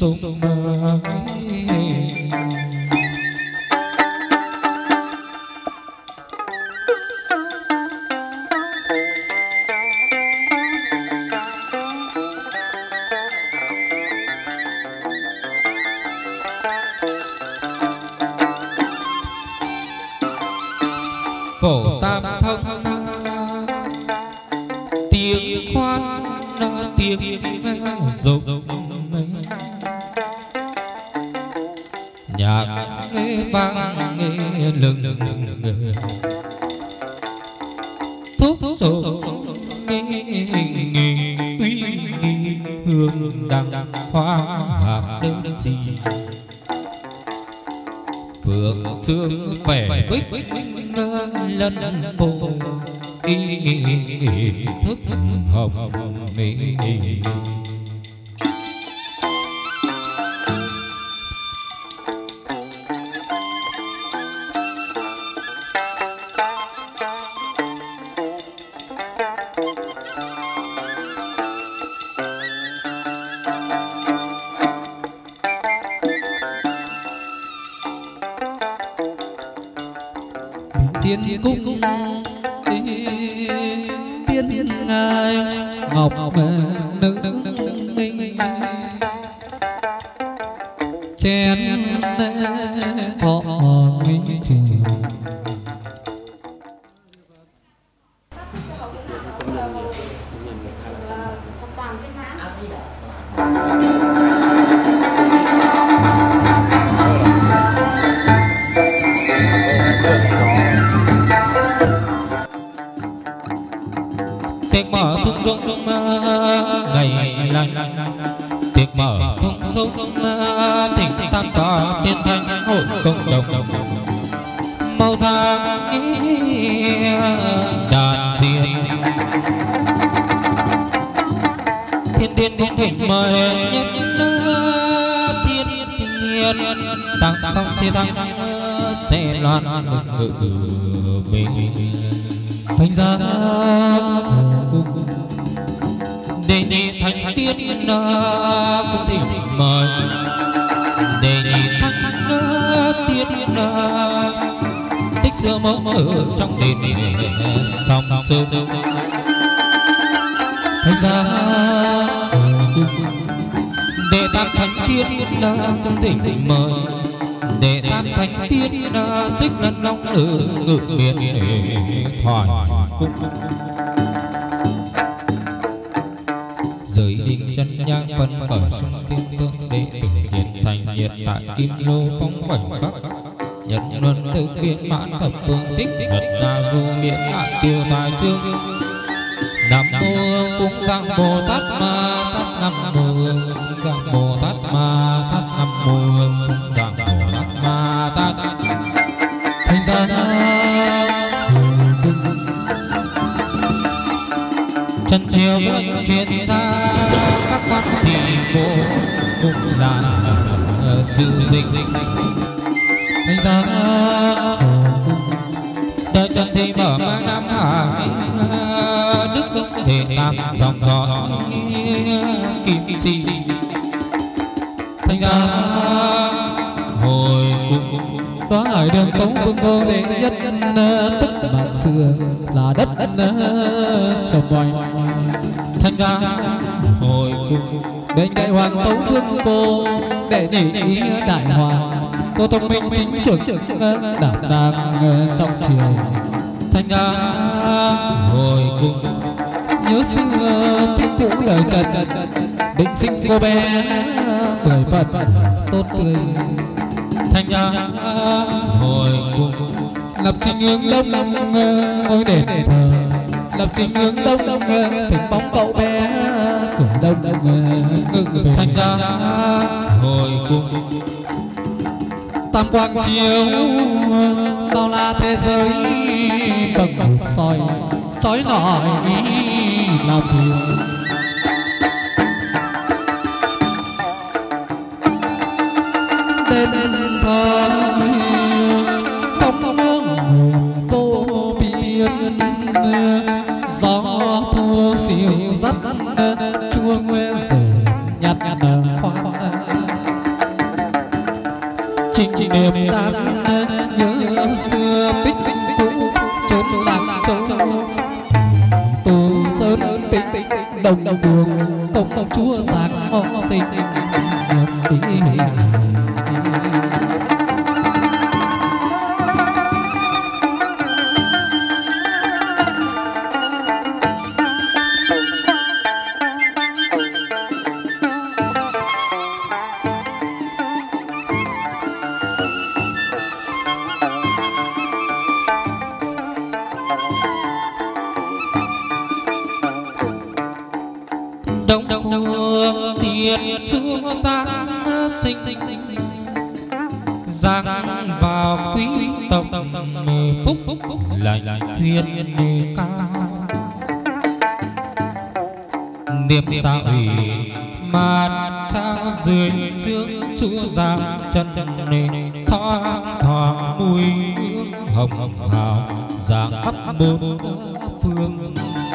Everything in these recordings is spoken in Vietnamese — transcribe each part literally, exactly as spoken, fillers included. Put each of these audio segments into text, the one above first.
sông phổ tam thông tiếng khoan tiếng rục nhạc nghe vang nghe lừng thúc giục nghe nghỉ uy nghi hương đăng hoa hạc đơn chi phượng sương vẻ bích lân phù ý nghĩ thức hồng mỹ tiên cung tiên ngài ngọc nữ chén thọ nghinh trường tiệc mở thông dung ngày lành tiệc mở thông dung thỉnh tam tòa tiên thanh hội công đồng màu giang đàn diên thiên thiên thiên thỉnh mời nhất thiên thiên tăng phong chế tăng sẽ loan ngự ngự về thành ra đề nghị thánh tiên cũng thỉnh mời đề nghị thánh tiên tích xưa mẫu ở trong đền song sơn thành ra đệ tam thánh tiên cũng thỉnh mời đệ tam thánh tiên xích lân long ở ngự biệt thoại cung giới định chân nhang phân khởi xuân tiên tương đệ tử nhiệt thành nhiệt tại kim lô phong khoảnh khắc nhật luân tự biến mãn thập phương tích nhật ra du miễn nạn tiêu tài trương nam mô cung giang bồ tát ma tát nam mô cung giang bồ tát ma tát nam mô cung giang bồ tát ma tát thành ra chân chiều vẫn truyền ra các quan thị bộ cũng là chữ dịch thành ra đời trần thì mở mang nam hải đức không thể tam dòng gió kim chi thành ra hồi cùng đó ở đường tống vương cô đệ nhất tức bạc xưa là đất trồng ngoài thành ra hồi cùng bên cạnh hoàng tấu vương cô để nhị đại hoàng cô thông minh chính trực đảm đang trong chiều thành ra hồi cùng nhớ xưa thích cũ lời trần định sinh cô bé mười phần tốt tươi thành ra hồi cùng lập trình hướng đông ngôi đền thờ lập trình hướng đông thỉnh bóng cậu bé cửa đông ngự về thành ra hồi cùng tam quang chiếu bao la thế giới bằng một soi chói lọi làm điều tên thờ phong hương vô biên gió thu siêu dắt chuông rời nhạt khoan trình đẹp đàn nhớ xưa tích cũ chốn làng châu Tô Sơn Tịnh đồng đường công chúa giang họ sinh chúa giáng sinh giáng vào quý tộc phúc lại thuyết ca niệm xã ủy màn trao dưới trước chúa giáng chân thoáng thoáng mùi hương hồng hào giáng khắp bốn phương.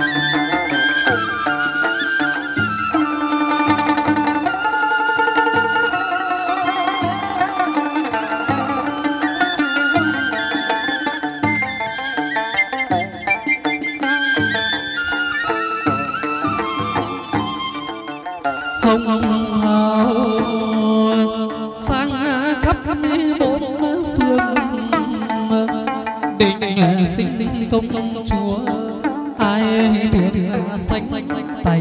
Hồng hào sang khắp bốn phương định sinh công chúa ai biết xanh tay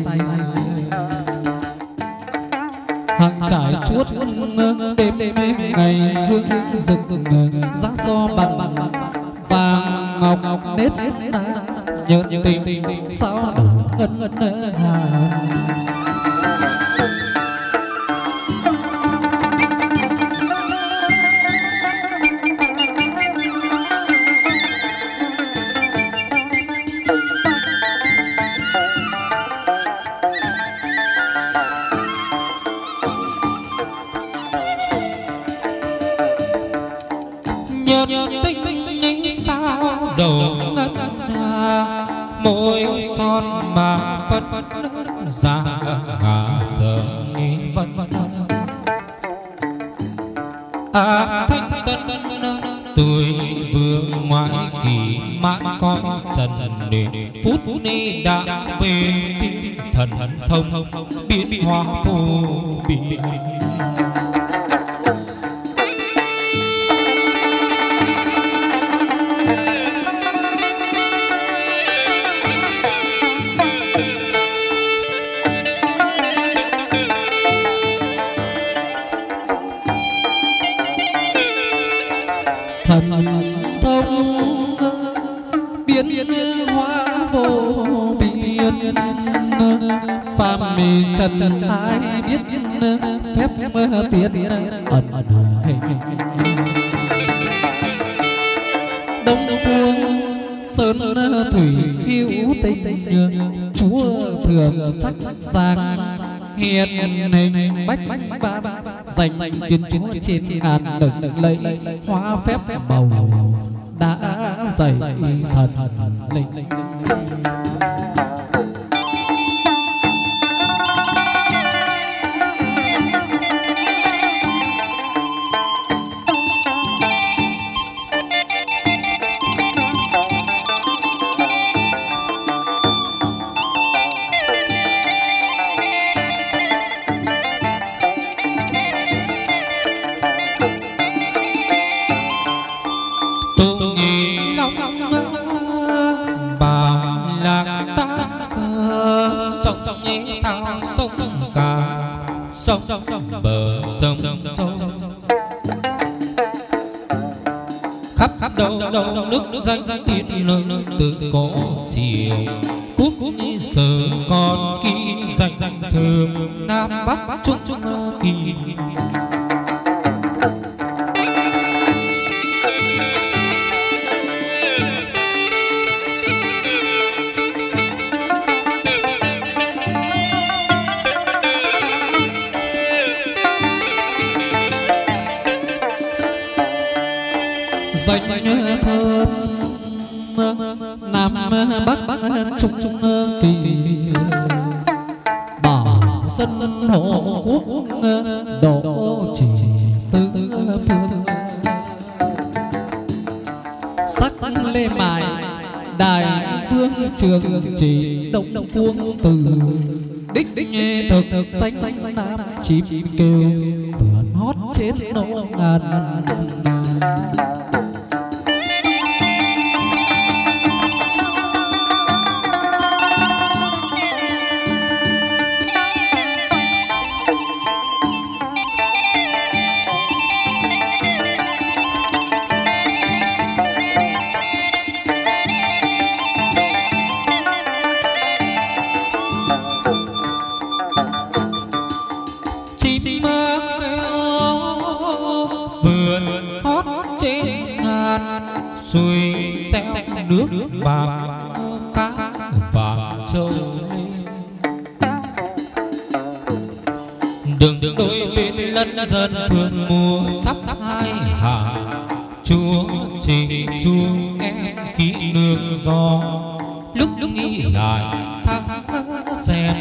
hàng trải chuốt đêm ngày dương rực giá so bằng vàng ngọc nết na nhợn tình sao đầu ngân hàng. Đầu ngân hà môi son mà phất ra ngả sờ nghi vân à thanh tân tuổi vừa ngoại kỳ mãn coi trần đề phút ni đã về tinh thần thông biến hóa vô biên. Thần thông biến hóa vô biên phàm trần ai biết phép tiến ẩn hình đông phương sơn thủy hữu tình chúa thường chắc giang hiền hình bách ban dành tiên chúa trên ngàn đừng lấy hóa phép màu đã dày thần linh. Sông cả sông bờ sông sông khắp khắp đâu đâu nước danh tiên nơi tự có chiều quốc sở còn ký danh thường nam bắc trung kỳ. Danh thơm nam bắc trung kỳ bảo dân hộ quốc độ chỉ tứ phương sắc lê mài đại vương trường chỉ động vuông từ đích nghe thực danh nam chim kêu vượn hót chết nổ ngàn. Xuôi xéo nước bạc cá vàng trâu lên đường đôi bên lân dân phương mùa sắp hai hàng chúa chỉ chúa em kỹ nương gió lúc lúc nghĩ lại thác xem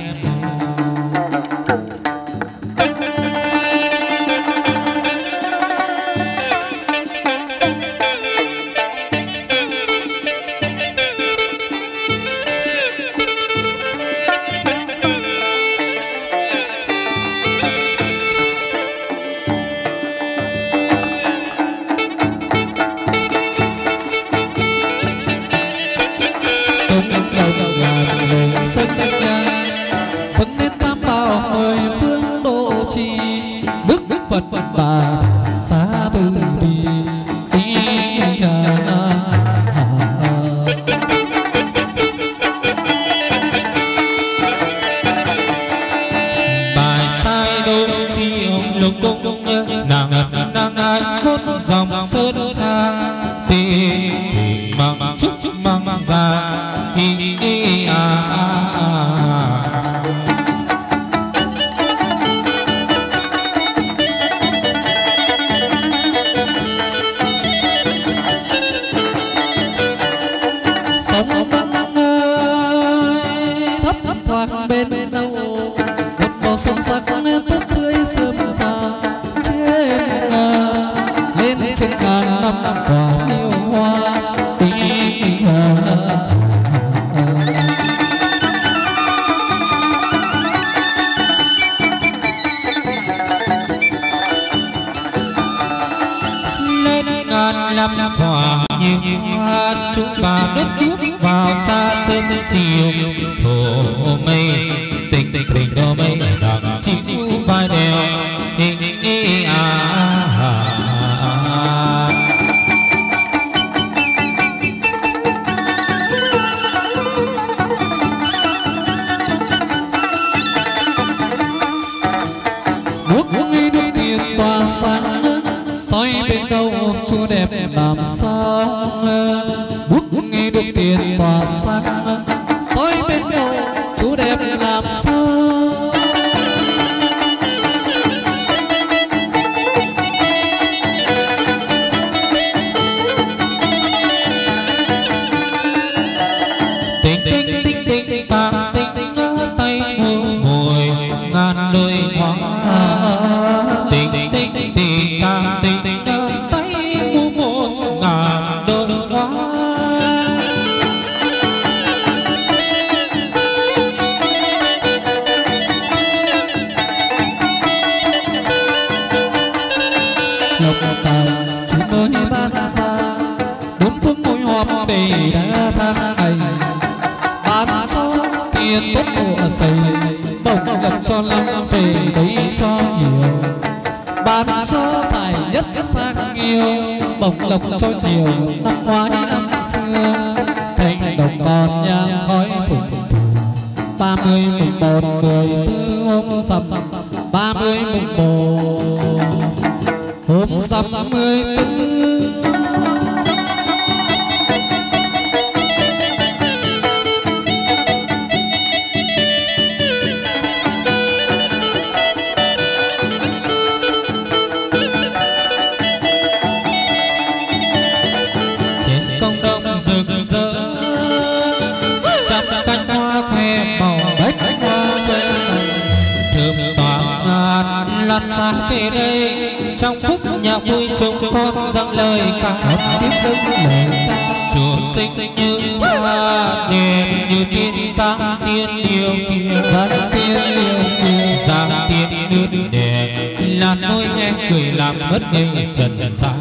trong khúc nhạc vui trông con dâng lời ca tiếng dâng lời ca chùa sinh như hoa đẹp như tiên giang tiên yêu kia giang tiên yêu kia giang tiên nước đẹp là môi nghe cười làm mất ngây trần gian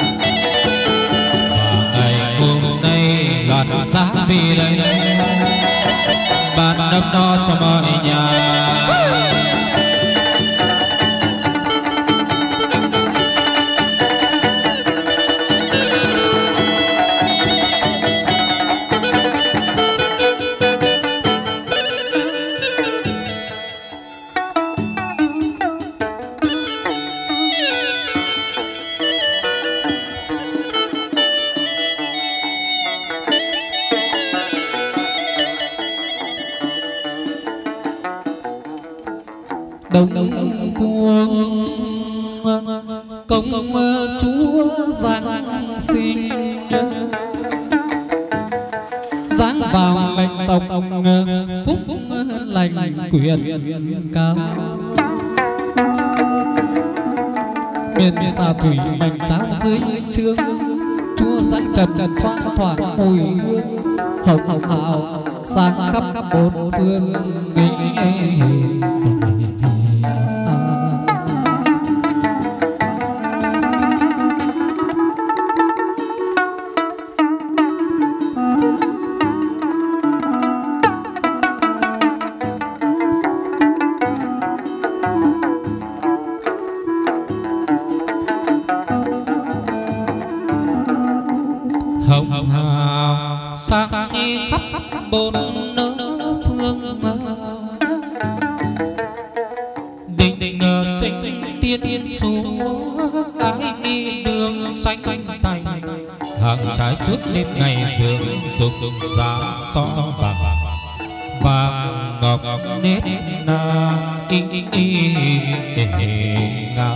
và ngày hôm nay loạt giá vì đây ban đâm đo cho mọi nhà. Đông cuồng công chúa giáng sinh giáng vào lệnh tộc phúc lành quyền cao miền xa thủy mảnh trắng dưới trương chúa giáng trần thoáng thoảng mùi hương hồng hồng hào sang khắp bốn phương nghỉ hồng hào sang đi khắp bốn nơi phương đình đình sinh tiên tiên chúa ái đi đường xanh tay hàng trái trước đêm ngày dương dục giá so bằng vàng ngọc nết na y y ngà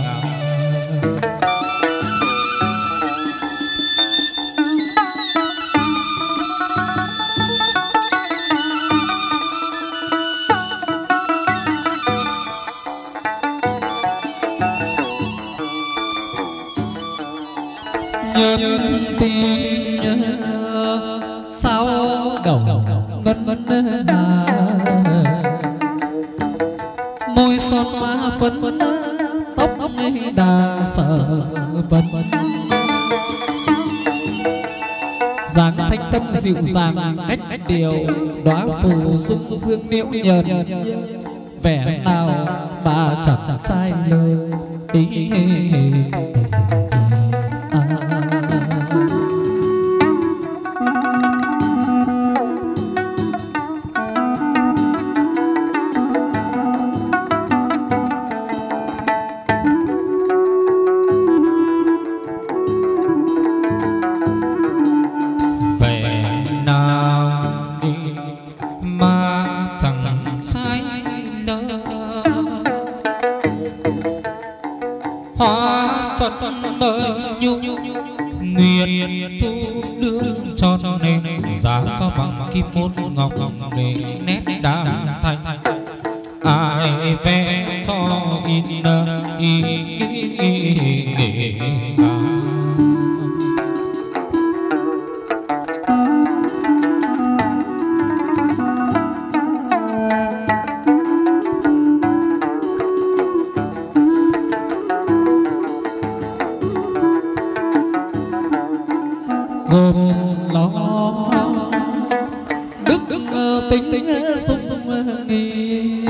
nhân tin sao đầu ngân ngân hà môi son má phấn tóc đà sợ vân dáng thanh tân dịu dàng cách điều đóa phù dung dương liễu nhợt vẻ nào mà chẳng trai lời ý giá so bằng kim môn ngọc để nét đam thanh ai vẽ cho in y gồm lo đức tính sung nghi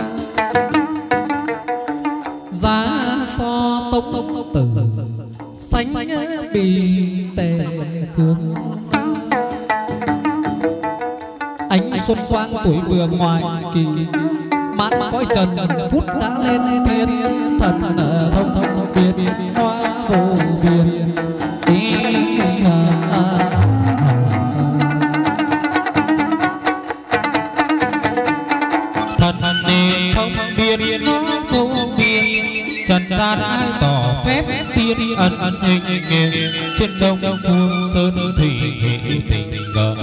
giá so tông tông tử sánh bì tề khương ánh xuân quang tuổi vừa ngoài kỳ mãn cõi trần phút đã lên thiên thần thông thông biệt hoa vô biên trần gian ai tỏ phép tiên ân hình trên đông phương sơn thủy tình cờ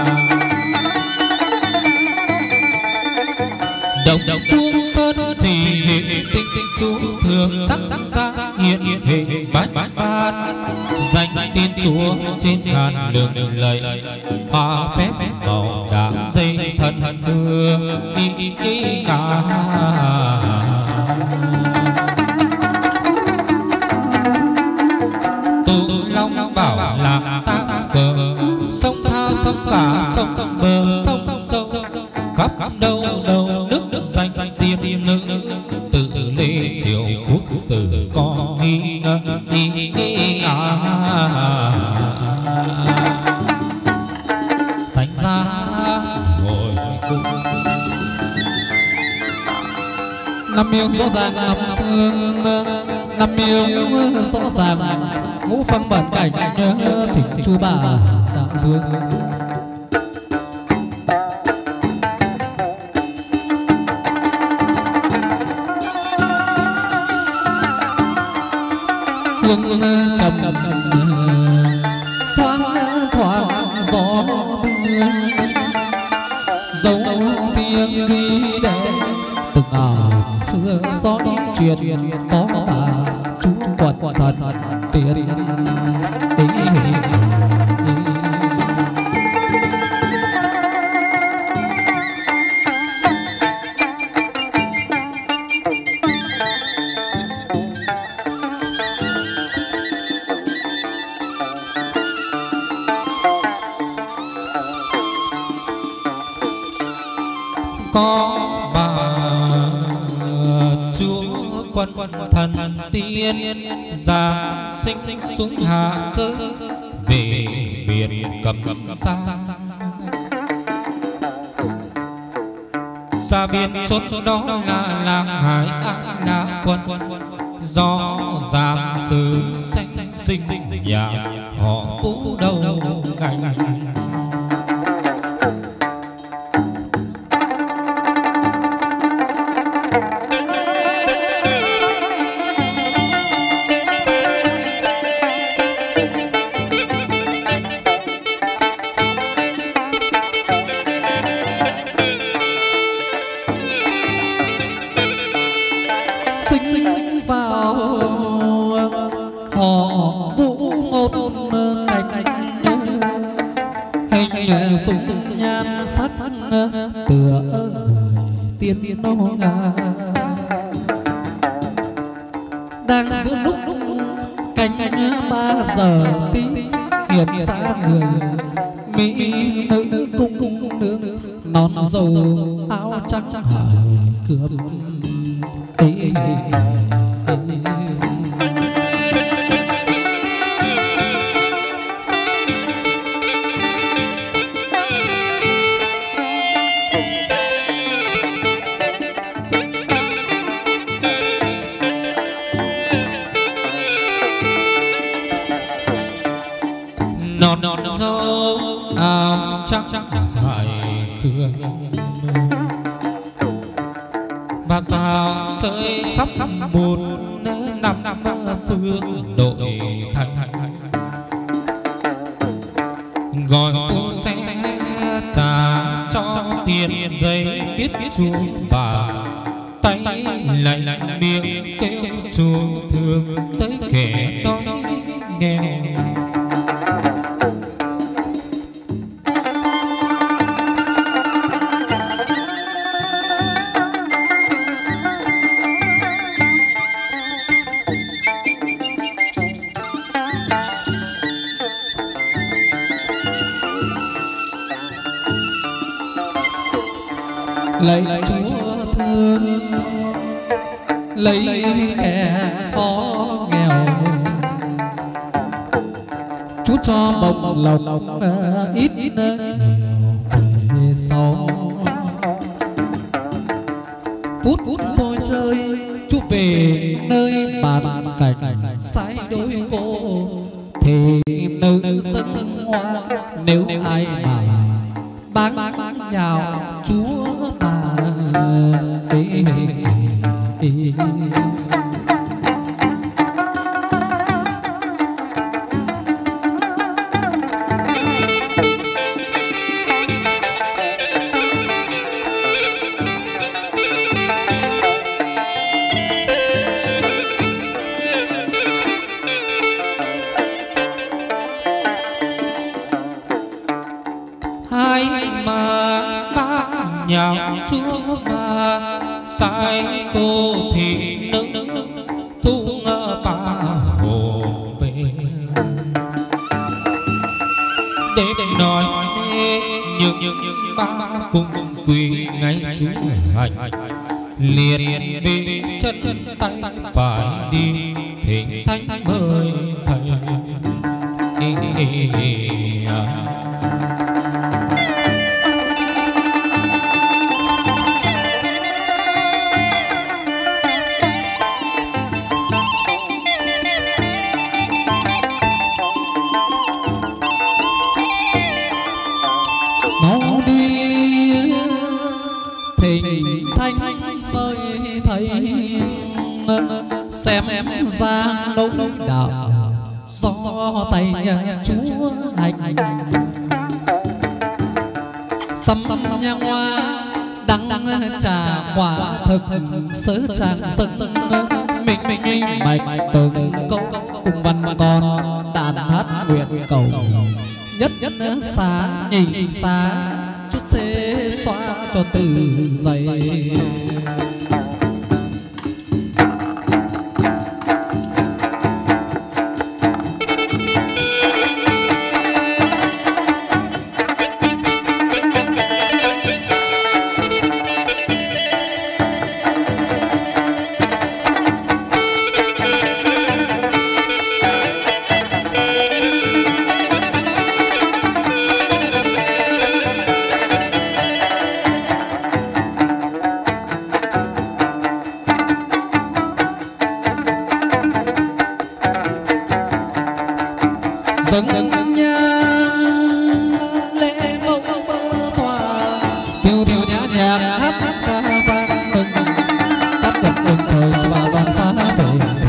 đồng đồng phương sơn thủy Chúa thường chắc ra hiện hình bát bát danh tiên Chúa trên ngàn lường lầy hoa phép màu đạm dây thân cưa ý ý ngà tụ long bảo làm tác cờ sông thao sông cả sông bờ sông sâu khắp đâu đâu nước danh tiên nữ tự lễ triều quốc sử có nghi ngờ nghi nghi à thành ra ngồi cùng năm miếng rõ ràng năm phương năm miếng rõ ràng ngũ phăng bản cảnh nhớ thỉnh chú bà đạo vương hương trầm thoáng thoáng gió mưa dấu tiếng ghi để từng ảo xưa xót truyền có bà chú quật thật tiền ý có bà Chúa quân thần tiên giáng sinh xuống hạ giới về biển cầm sa xa biển chốt đó là làng hải an na quân do giang sư sinh nhà họ phú đầu ngày đang giữa lúc canh ba giờ tí hiện ra người mỹ nữ cung nương non dầu áo trắng hải cướp ấy dâu áo trắng hải cương và sao chơi khắp một năm phương đội thành gọi phu xe trả cho tiền giấy biết chú bà tay lạnh miệng kêu chú thương tới kẻ đói nghèo lạy Chúa thương lấy kẻ khó nghèo Chúa cho bồng lộc ít nhiều về sau phút phút tôi chơi Chúa về nơi bàn cảnh sai đôi vô thì nữ dân hoa nếu ai mà bán nhào Chúa bà ý, ý, ý. hai mà ba nhạc chúa mà sai cô thì nữ thu ngơ ba hồn về để nói nhưng những ba cùng quỳ ngay chúa hành liền vì chân tay phải đi thỉnh thánh mời thầy. mau đi thỉnh thánh mời thầy xem ra đấu đạo do tay chúa hành sắm nha hoa đắng trà quả thực sớ tràng sân mình mình mạch từng câu cùng văn con đàn hát nguyện cầu nhất nhất xa nhị xa chút xê xóa cho từ dậy. Dâng nhang lễ mẫu bơ tòa tiêu tiêu nhã nhạc hát ca vang mừng tắt được đồng thời cho bà đoàn xa về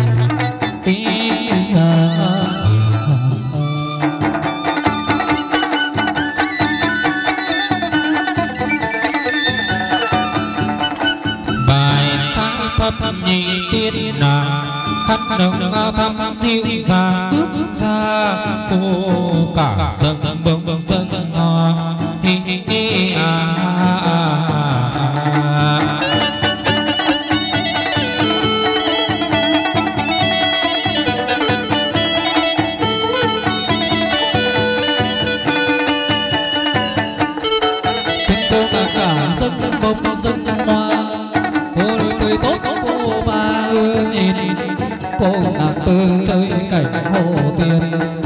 bài sáng thấp nhị tiên nàng khát đồng thăm dịu dàng bước ra cô cả sân bông bông sân hoa hi hi hi à, à, à. tình cô cả cả sân bông sân hoa cô đôi tươi tốt cô ba ưa nhìn cô nàng tư chơi cảnh hồ tiền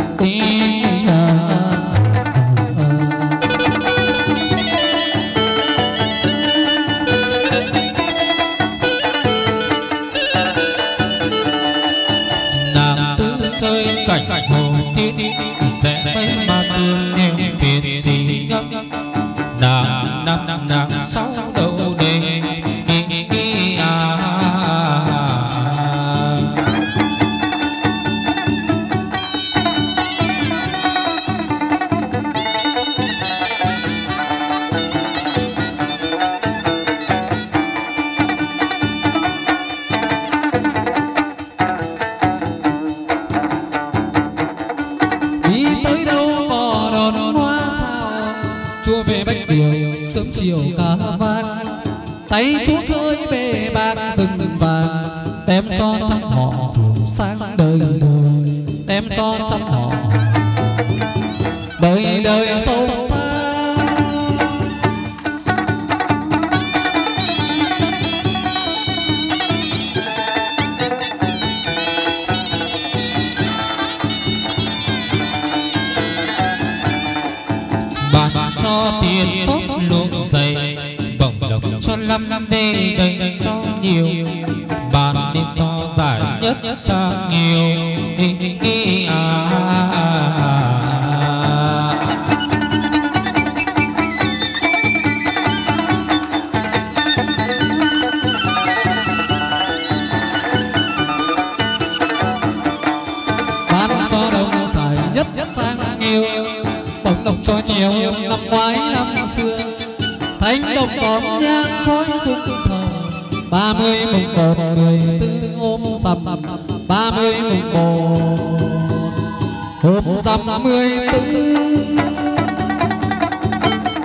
nàng tư chơi cảnh hồ tiên sẽ mấy mà sương em phiền gì ngấp nàng năm năm nàng sáu đầu đề à. Chúa về bách điều sớm chiều ca vang tay chúa khơi bề bạc rừng vàng đem cho trăm họ dù sáng đời đời đem cho trăm họ đời đời sâu xa. Cho tiền tốt luồng dày bổng lộc cho năm năm về đầy cho nhiều bàn nên cho giải nhất sang nhiều à, à, à. Ban cho đông giải nhất sang nhiều bổng lộc cho nhiều năm ngoái năm xưa thánh đồng còn nhang khói phúc thờ ba mươi mùng một mười tư ôm sầm ba mươi mùng một ôm sầm mười tư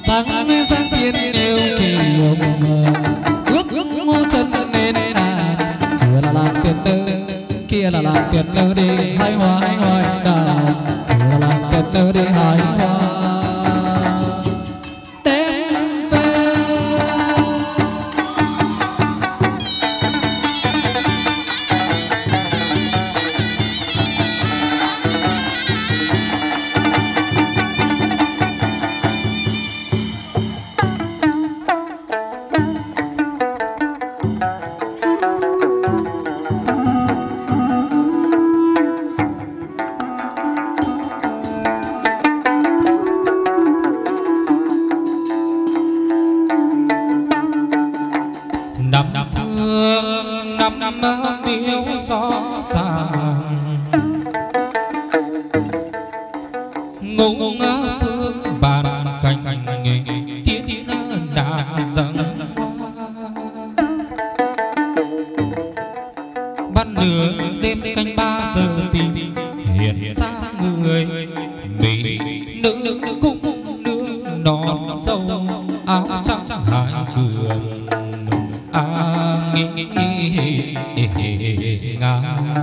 sáng sáng thiên yêu kỳ ước ước mô chân nên à kia là làm tiền nữ kia là làm tiền nữ đi hai hoa hai hoa đào kia là làm tiền nữ đi hai hoa đem về miếu gió ràng ngũ ngã phương bàn cành nghề tiết đà rằng ban nửa đêm canh ba giờ tìm hiện ra người mỹ nữ cung nương non dâu áo trắng hai cường a nghĩ ngà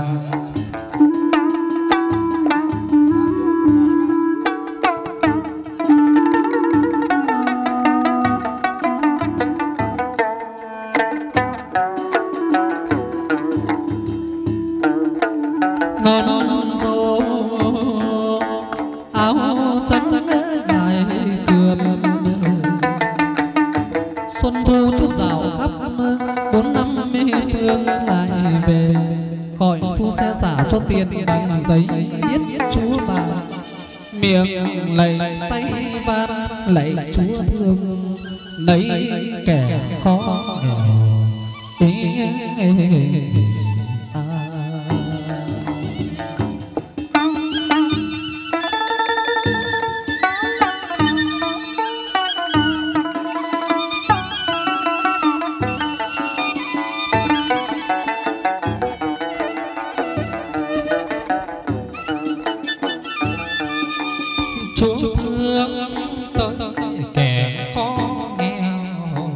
non dâu áo trắng hai cường xuân thu chút rào khắp bốn năm phương lại về gọi phu xe giả cho tiền bằng giấy biết chúa bà miệng lạy tay van lạy chúa thương lấy kẻ khó nghèo chúa thương tôi kẻ khó nghèo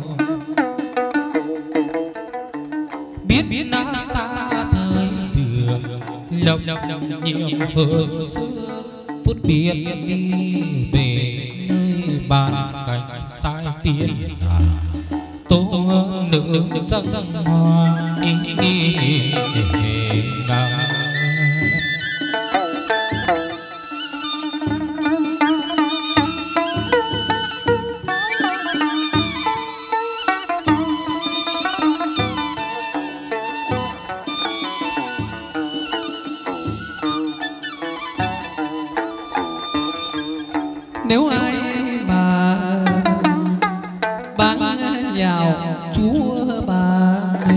biết biết đã xa thời thường lòng nhiều hơn xưa phút biết đi về nơi bàn cạnh sai tiên tô nữ dân hoa ngà nếu ai mà bán nhào chúa bà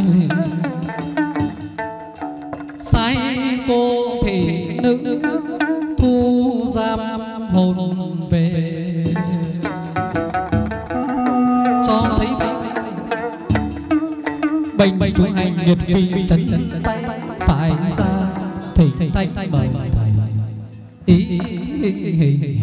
sai cô thì nữ thu giam hồn về cho thấy bệnh bệnh chú hành nhiệt phi chấn chấn tay phải ra thỉnh thanh mời thầy ý, ý, ý, ý, ý.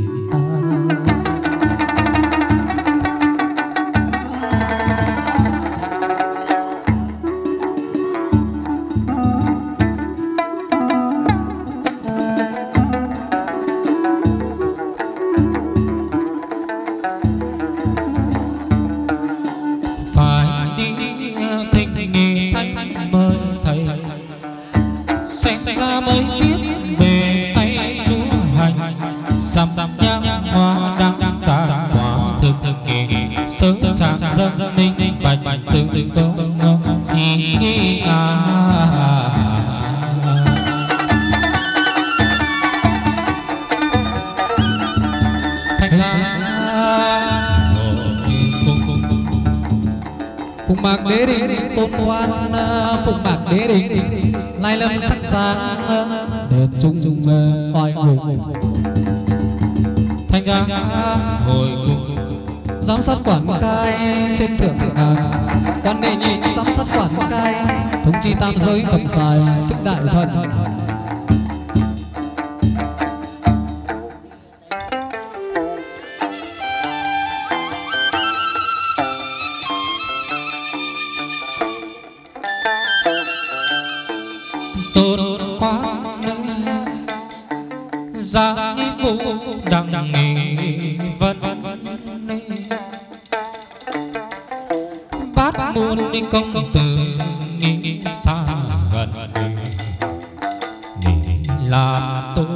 Dằm nhang hoa đăng trà quả thực nghề sớm sáng dân minh bạch từ từ công hi hi à thanh la phụng mạc đế đình tôn quan phụng mạc đế đình lai lâm sắc giang đền trung trung oai hùng thanh ra hồi cùng giám sát quản cai trên thượng hàng quan đề nhị giám sát quản cai thống chi tam giới cầm dài chức đại thần đăng nghi vân bát muôn công tử nghĩ xa gần nghĩ làm tôi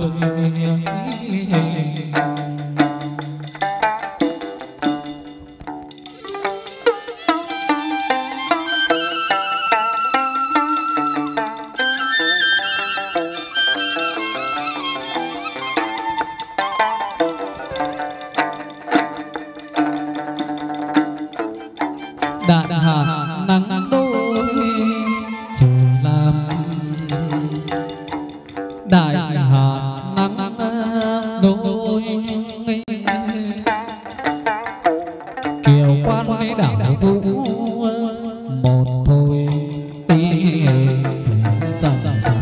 đạn hạt nắng đôi trời làm đại hạt nắng đôi kiều quan lấy đảo vũ một thôi tí dần dần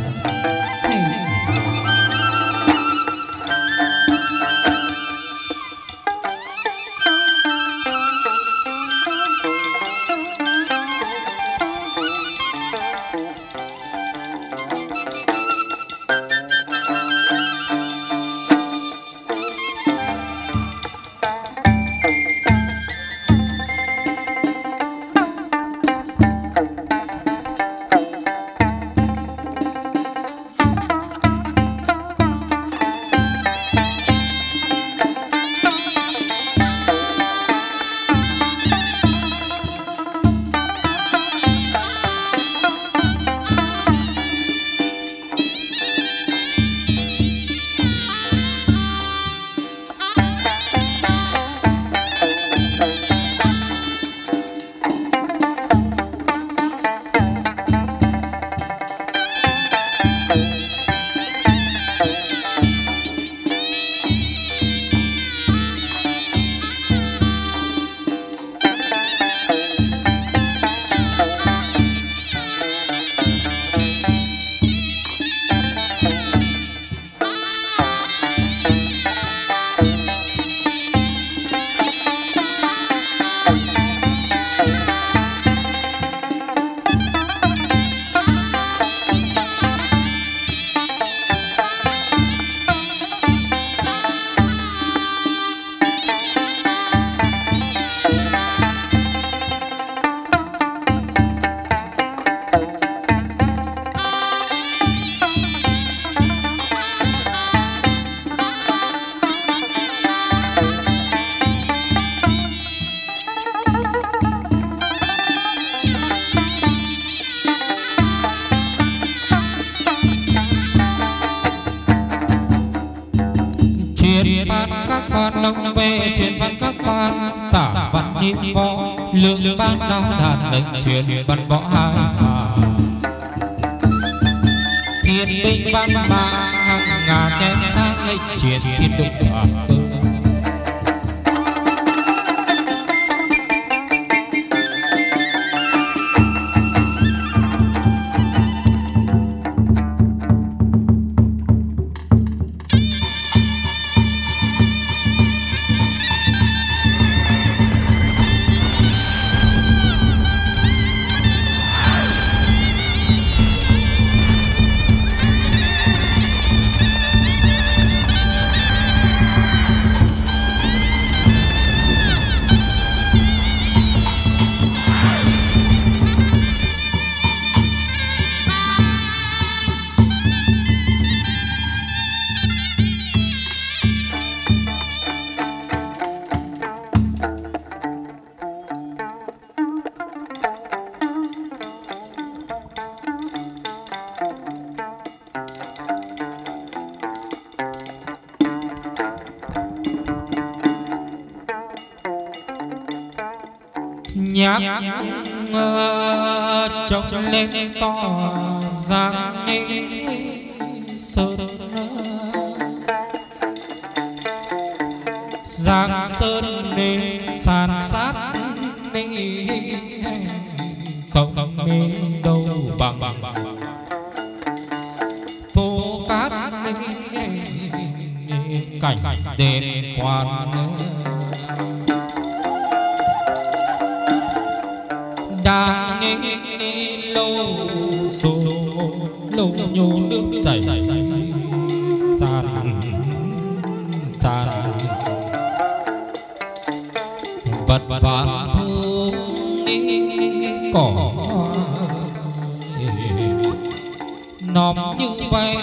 các con nông về truyền văn các con tả văn niệm võ lượng ban đao đàn lệnh truyền văn võ hai hà thiên binh văn ba hàng ngà kém sang lệnh truyền thiên đục hòa cơ nhạc trông lên to giang nghi sơn giang sơn đi san sát đi không đi đâu bằng phố cát cảnh đền quan đang nghĩ lâu số lâu nhô nước chảy tràn tràn vật vạn thu cỏ nòm như vẽ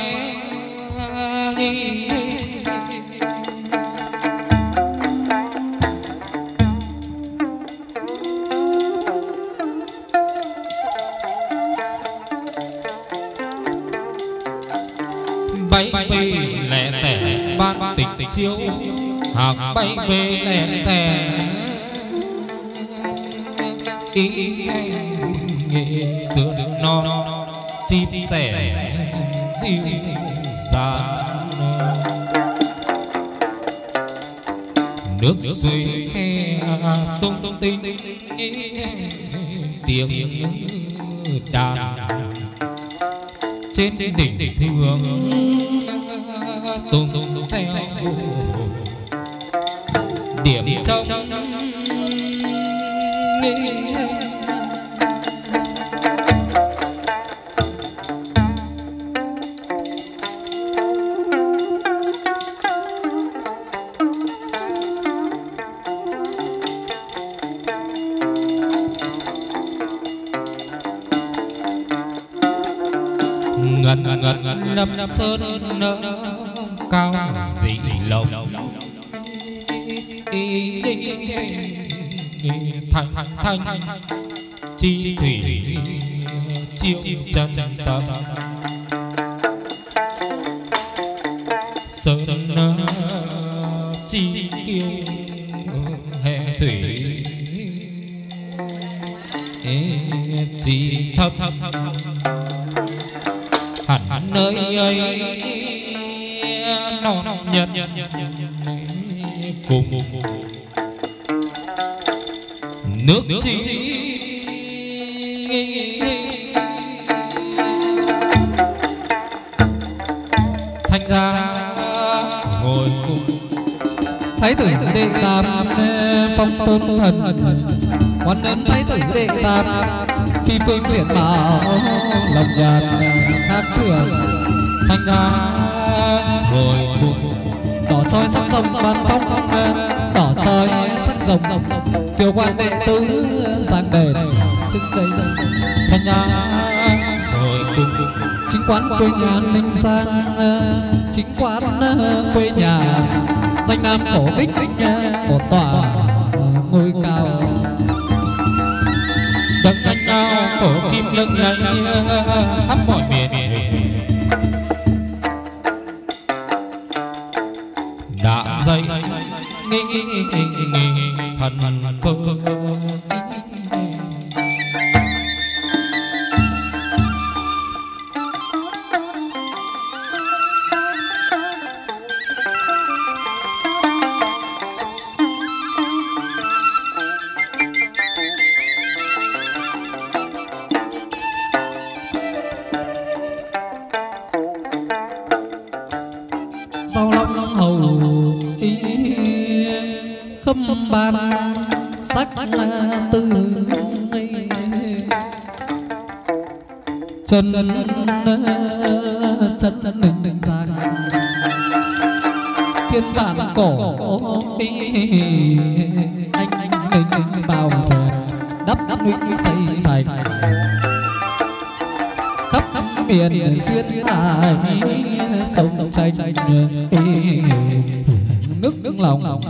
bay về lẻ tẻ ban tịch chiếu hạc bay về lẻ tẻ ý nghe sườn non chim sẻ dịu dàng nước suối khe tung tinh tiếng đàn trên đỉnh thương tung reo điểm trong ngần ngần lâm sơn nở cao dị lộng thành thành chi thủy chiêu chân tâm sơn nở chi kiêu hè thủy chi thấp hẳn nơi ấy non nhân cùng nước chi thành ra ngồi cùng thái tử đệ tam phong tôn thần quan ơn thái tử đệ tam phi phương diện mạo lòng nhạt khác thường thành ra ngồi cùng đỏ trói sắc rồng ban phong đỏ trói sắc rồng kiều quan đệ tứ sang đền trước đây thành ra ngồi cùng chính quán quê nhà Ninh Giang chính quán quê nhà danh nam cổ đích một tòa ngôi cao đấng anh nào cổ kim lưng lẫy khắp mọi miền đã dây nghi nghi thần cơ sau long hầu ý khâm ban sắc tư chân chân chân Ninh Giang thiên vạn cổ anh anh Ninh bao phèn đắp đắp ngụy xây thành khắp miền xuyên hải sông tranh nước nước lòng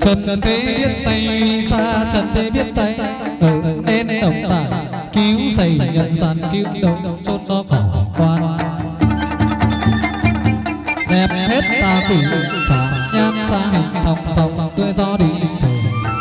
trần thế biết tay xa trần thế biết tay ở nên đồng tài cứu giày nhận gian cứu đồng chốt nó khổ quan dẹp hết ta quỷ phá nhan ra hình thòng dòng tươi gió đi về.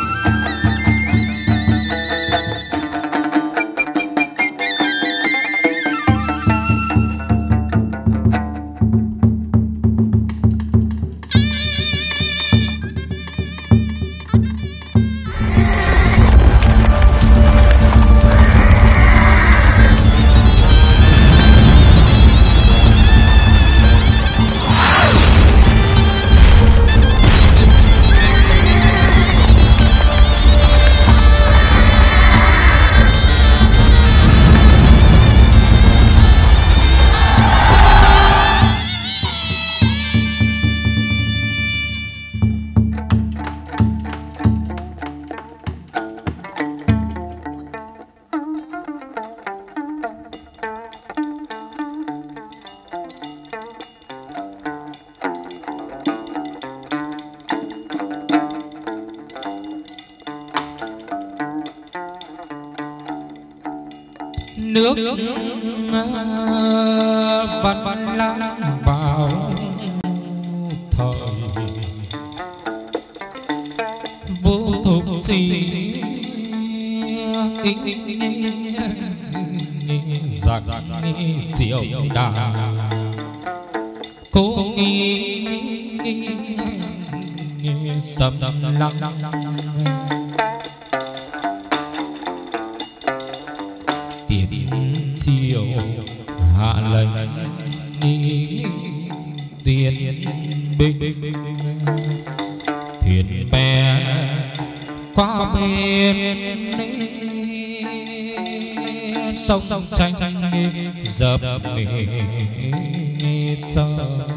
nước văn văn lãng vào thời vô thục gì giặc chiều đà cố nghi sầm lặng chiều hạ lệnh tiền binh thuyền bè qua bên sông tranh dập cho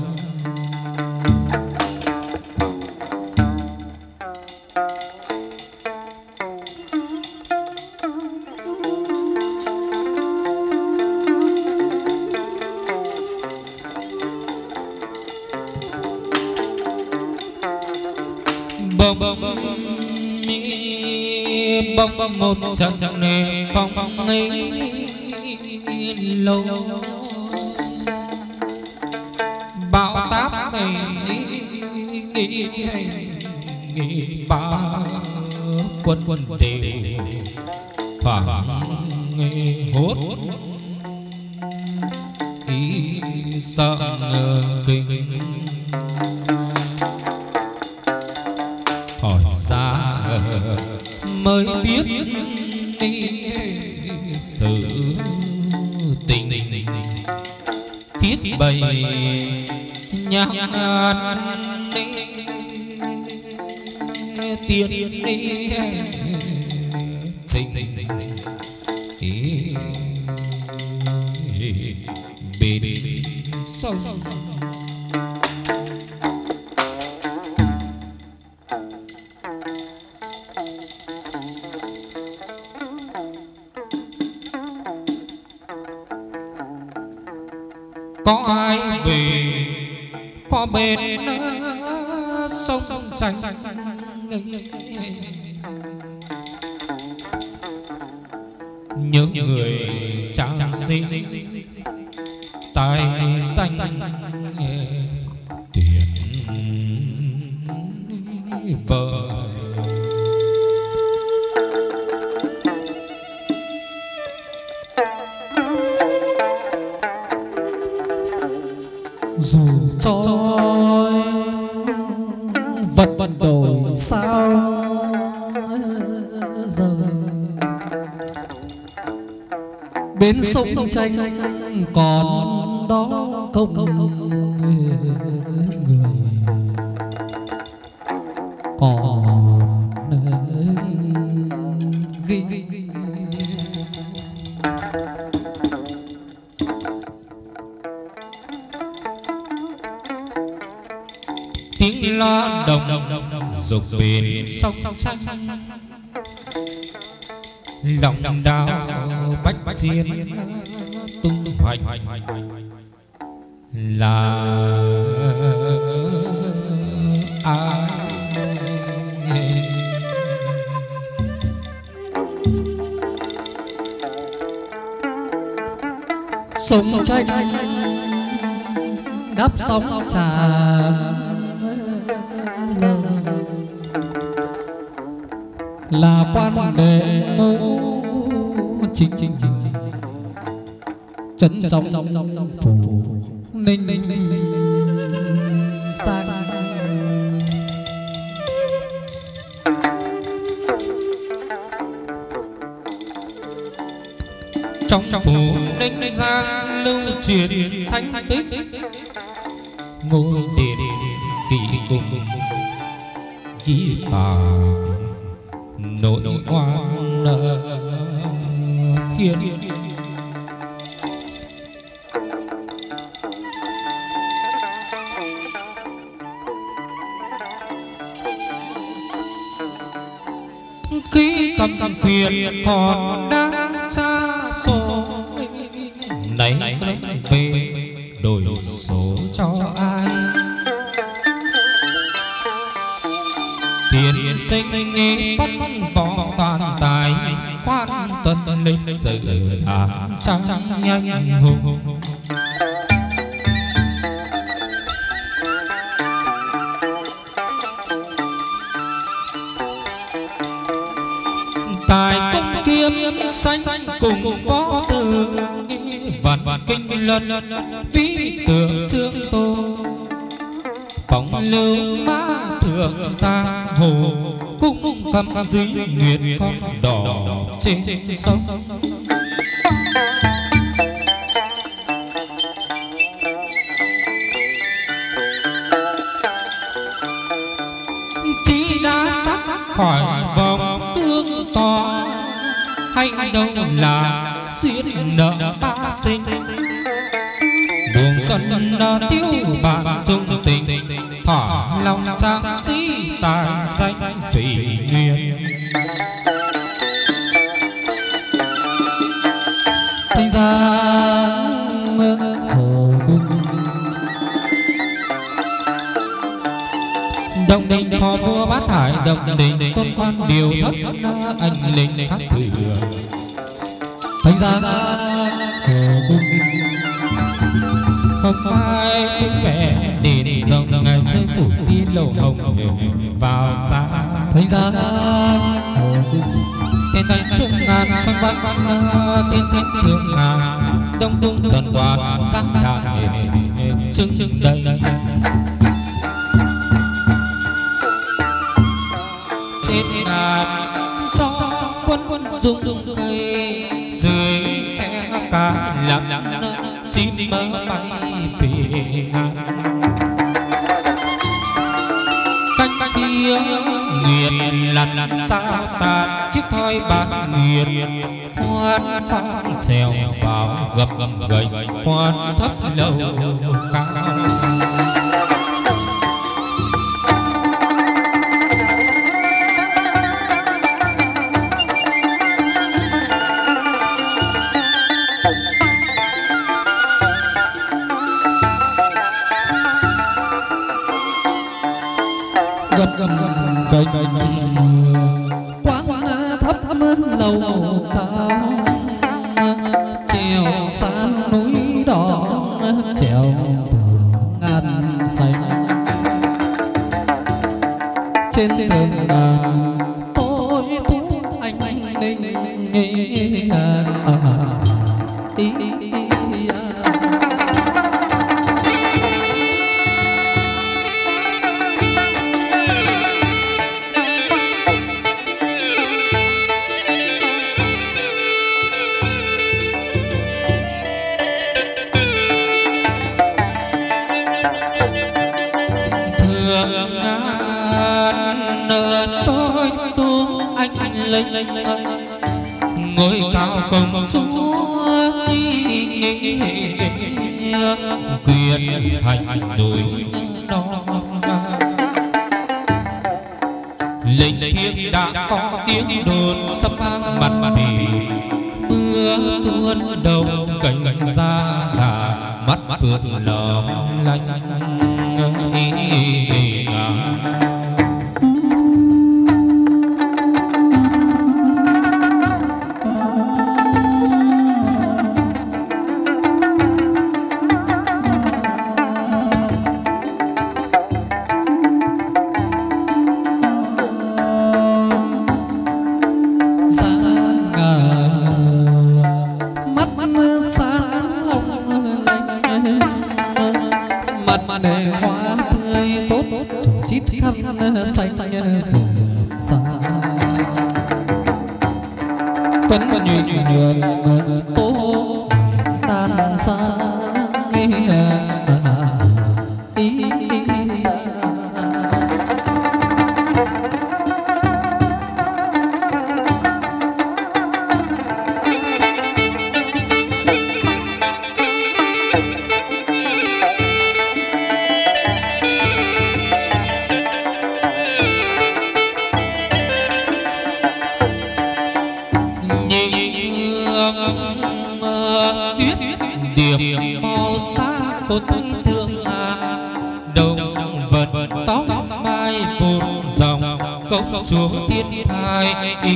bông bông bông bông một trận nề phong ấy lâu bão táp này ba quân quân đề hoàng hốt ý sợ kinh hỏi ra mới biết sự tình thiết bày nhạc tiền bên sông có ai về có bên sông tranh nhớ người trang sinh tài danh tiền vợ dù cho vật vật đổi sao giờ bên sông tranh còn đó công người còn ghi tiếng loa đồng dục bên sông tranh lòng đào bách diên tung hoành là ai sông trách đắp sóng tràn là quan đệ ngũ chính chính trấn trong phủ ninh sang trong phủ ninh giang lưu truyền thánh tích ngôi đền kỳ cùng ghi tàng nội oan khiến khi cầm cầm quyền còn đang xa xôi này về đổi số cho ai thiên sinh nghe phát võ toàn tài quan tuân lịch sử đảng trang nhanh hùng tài công kiếm sanh cùng võ tử vạn vạn kinh luân vĩ tượng dương tô phong lưu mã thượng giang hồ cung cầm dưới nguyệt con đỏ trên sông chỉ đã sắc khỏi vòng tương to hành động là xuyên nợ ba sinh buông xuân đã tiêu bạn trung tình thỏa lòng trang sĩ tài danh thủy nguyên thanh gia hồ cung đồng đình phò vua bát hải đồng đình tôn quan điều thất anh linh khắc thừa thanh gia hồ cung hôm mai cũng vẻ đền rồng ngày chơi phủ tiên lầu hồng vào xa thanh gia hồ cung tên thánh thương ngàn sang văn tên thánh thương ngàn đông cung tuần quan giác đàn trưng trưng đây trên ngàn gió quân quân rung cây dưới khe cá lặng chim mơ bay về ngàn cánh kia nguyệt lặn sao tàn chiếc thoi bạc nguyệt khoan khoan xèo vào gập gầy khoan thấp lâu cao cây quán thấp lầu cao trèo sang núi đỏ trèo vào ngàn xanh trên tường đàn tôi tú anh anh ninh ý ngôi cao công chúa quyền hành đổi đó lệnh thiêng đã có tiếng đồn sắp vang mặt bì mưa tuôn đầu cành ra là mắt phượng lòng lanh để hoa tươi tốt cho chít khăn xanh rượm xa phấn nhụy nhường tố tan xa ý, ý, ý. Cô thấy thương à đầu vật tóc mai vụt dòng công chúa thiên thai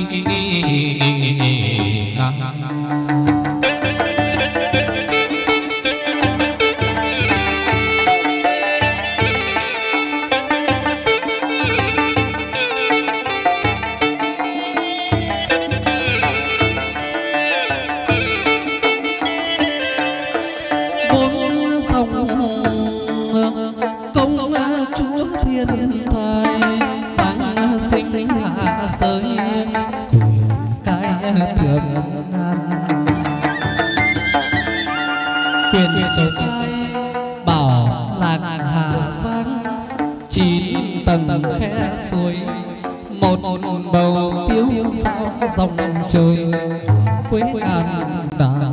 châu cai bảo lạc hà giang chín tầng khe suối một bầu tiêu sao dòng trời quê ngàn đào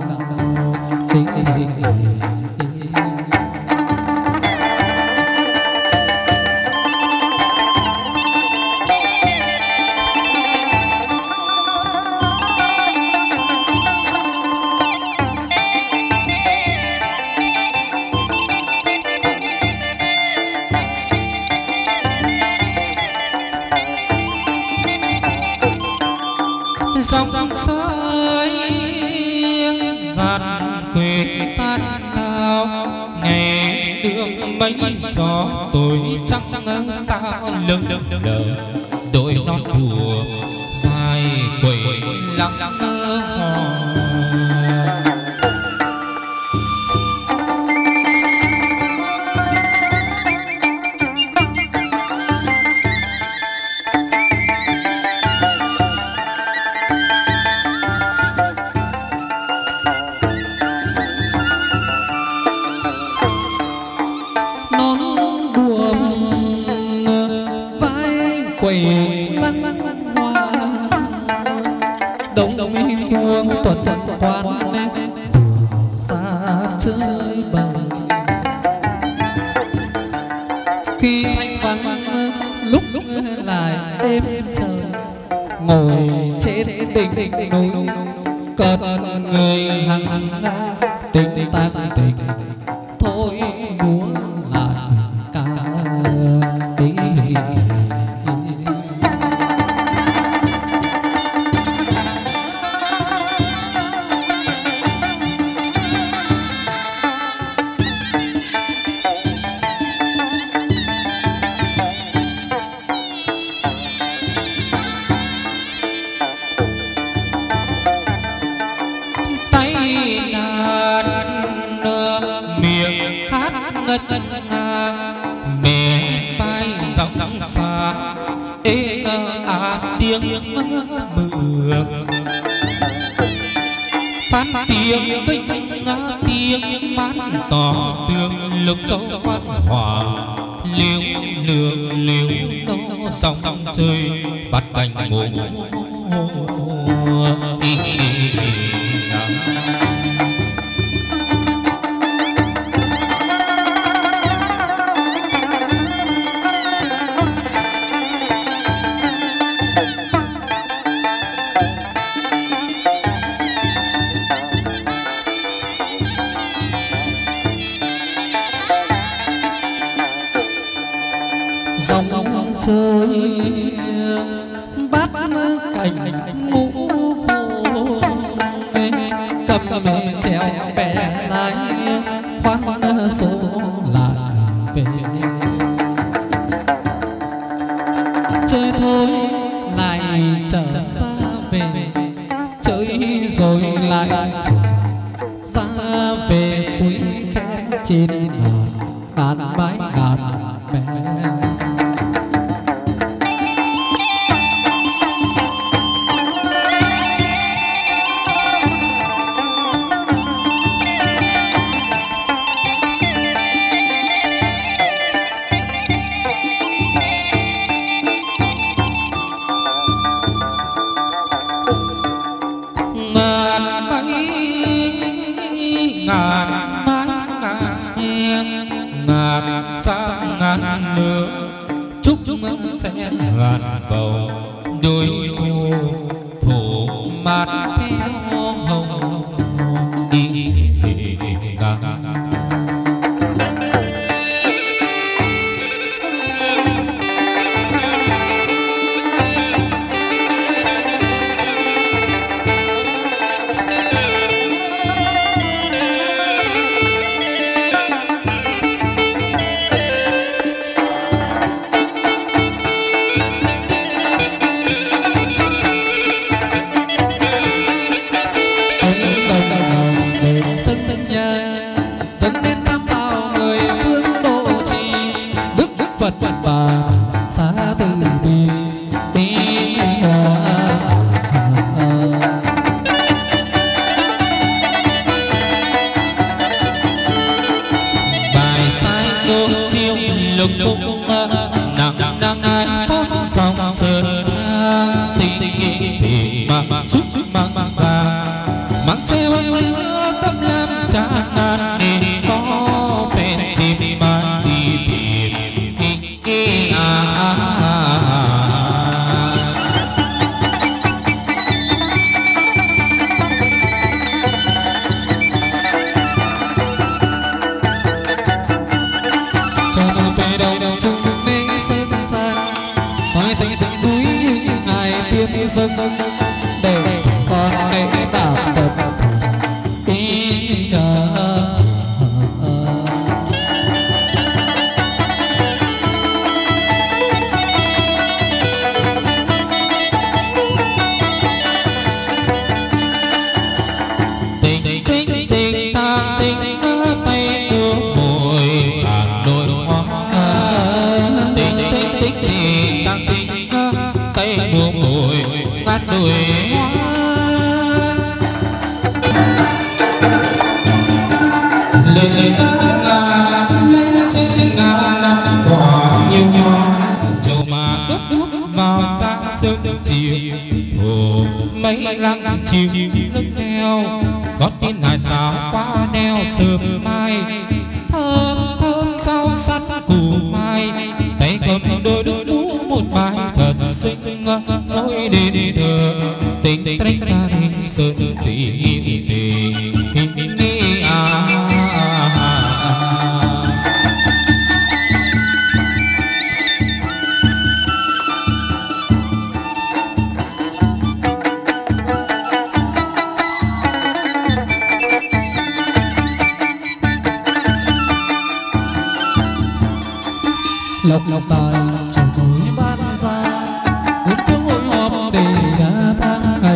dòng sới giạt quê sát đào ngày đường mấy gió tối trắng sao lơ lơ đôi non thùa vai quẩy lắng ngơ hò đỉnh núi cất người hằng nga tình tan tình thôi múa lại ca tí xa ê à tiếng mưa phát tiếng kinh tiếng mát tỏ tường lục châu văn hòa liêu lường liêu nó dòng chơi bắt cành ngủ dòng chơi bắt cảnh ngũ hồ cầm mẹ trèo bè lái khoan số lại về chơi thôi lại trở ra về chơi rồi lại trở ra về suối khe trên ngàn bãi ngàn ngàn nữa chúc sẽ gạt vào đôi cô thổ mát theo hồng ý ngàn. lộc lộc tài trời tối ban ra bốn phương hội họp để đã tháng ngày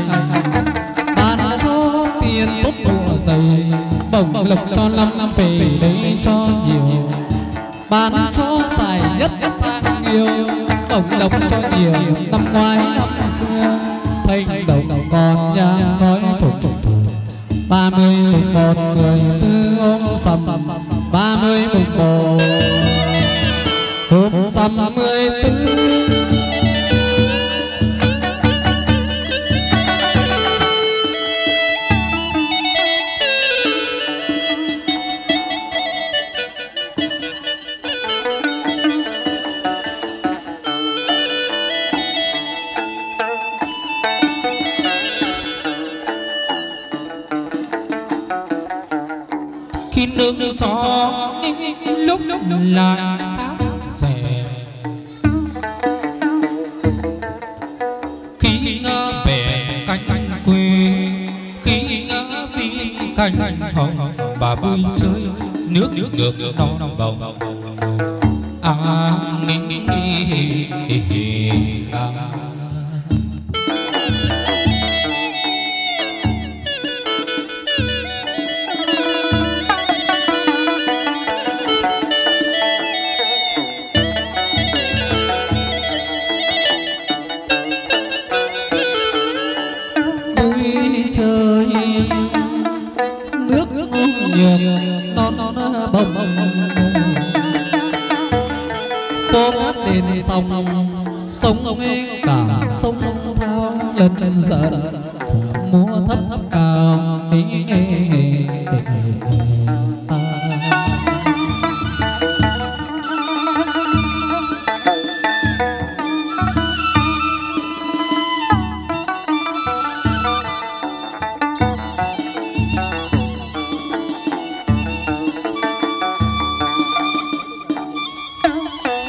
ban số tiền tốt mùa dày bổng lộc cho năm năm về đây cho nhiều ban cho dài nhất sang yêu bổng lộc cho nhiều năm ngoái năm xưa thanh đầu đầu con nhang khói phục ba mươi mùng một mười tư ôm sầm ba mươi mùng một hôm sầm mười tư khi nước gió lúc lúc lại rẻ khi ngỡ về cánh quê khi ngỡ viên cánh hồng bà vui chơi nước nước ngược non bồng à nghĩ à. phố hát đền sông sông nghe cả sông thao lần dần múa thấp cao ý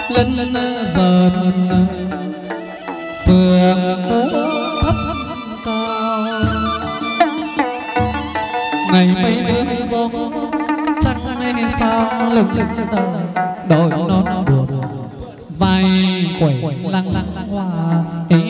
lân dần phượng múa thấp cao. Ngày mây nương gió trăng hay sao lưng đội non buồn vai quẩy lăng lăng hoa.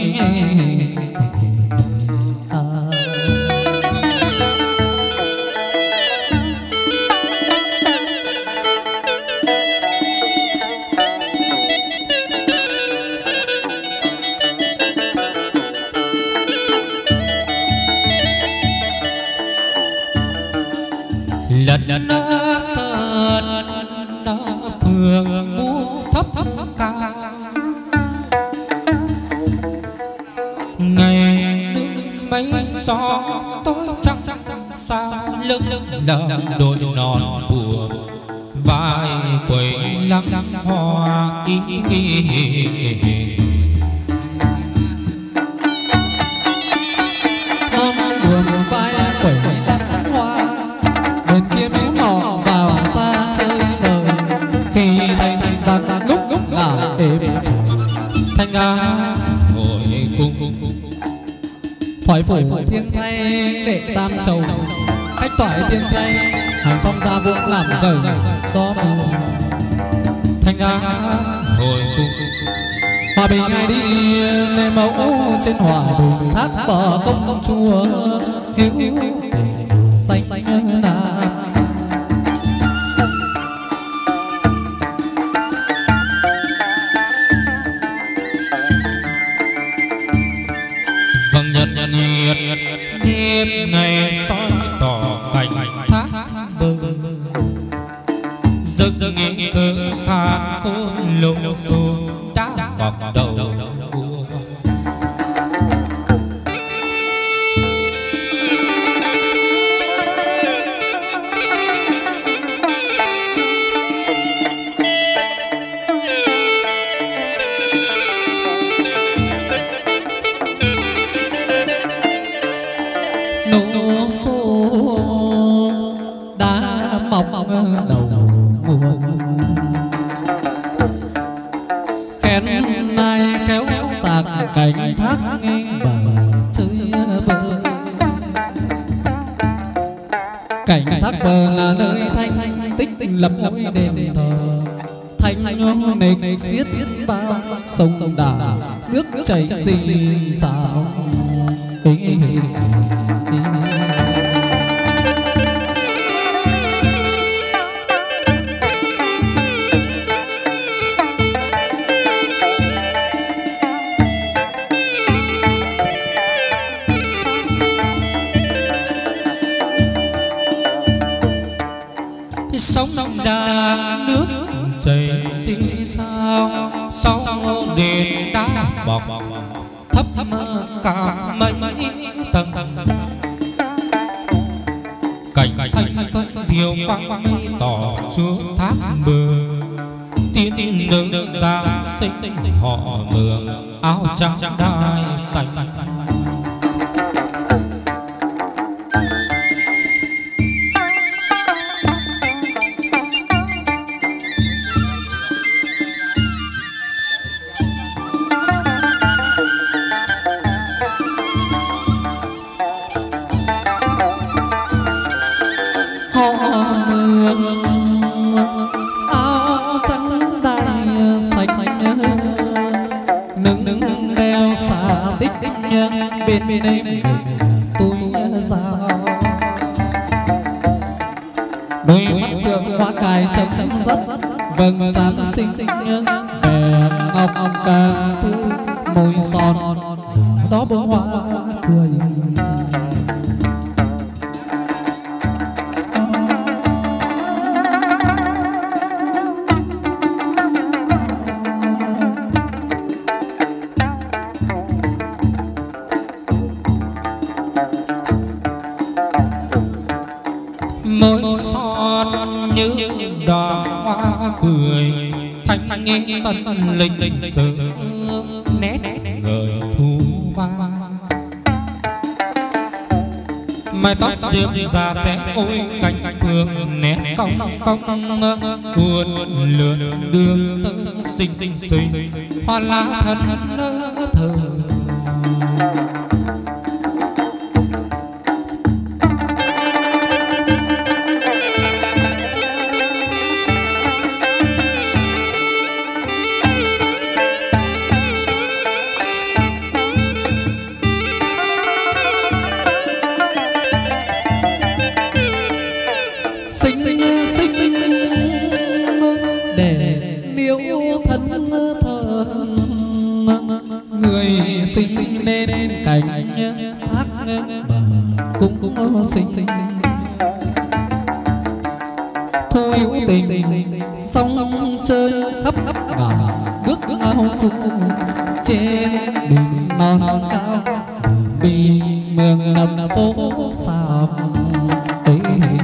Lân sơn phượng múa thấp cao. Ngày nước mấy gió tối trăng xa lưng lờ đôi non buồn vai quẩy lăng hoa. Ý buồn vai quẩy lăng hoa. Bên kia miếu mỏ vào xa chơi đời. Khi thanh vang lúc lúc là êm trời. Thanh ca ngồi cung thoại phủ thiên thay đệ tam châu. Khách thoại thiên thay hàng phong gia vụ làm rời gió mưa. Thanh ca ngồi cung hòa bình ai đi nề mẫu trên hòa bình thác bờ công chúa hiếu tình xanh nam. vầng nhật nhiệt đêm ngày soi tỏ cảnh thác bờ. Giấc nghĩ giờ than khôn lông xô đã bọc đầu buông. Nổ xô đã mọc đầu mùa. Khen nay khéo tạc cảnh thác ngang bờ chơi vơi. Cảnh thác bờ là nơi thanh tích lập ngôi đền thờ. Thanh nhô nịch xiết bao sông đà nước chảy dì dào. Sông đà nước chảy xì sao. Sau đền đá bọc thấp cả mấy tầng. Cảnh thanh tân thiêu quang mây tỏ chúa thác bờ. Tiên nữ giang sinh họ mường áo trắng đai xanh. Bên đây tôi sao đôi mắt phượng hoa cài chấm chấm rất vầng trán xinh vẻ ngọc càng tươi môi son đó bông hoa cười. Môi son như đóa hoa cười thanh nghe tân lịch sử nét người thu ba. mái tóc diêm già sẽ ôi cánh phương nét cong cong uốn lượn đường tơ xinh xinh hoa lá thân thơ. Sinh nên cảnh thác bờ cũng sinh thôi tình sông chơi hấp hấp ngả bước ao sung trên đỉnh non cao bì mường nằm phố sạp ấy.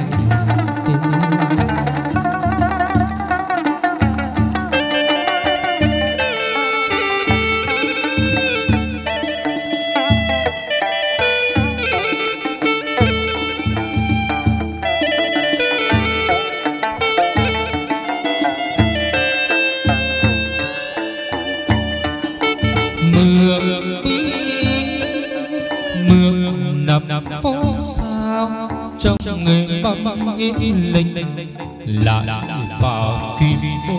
Phố sao trong người bấm nghĩ linh lại vào kim bôi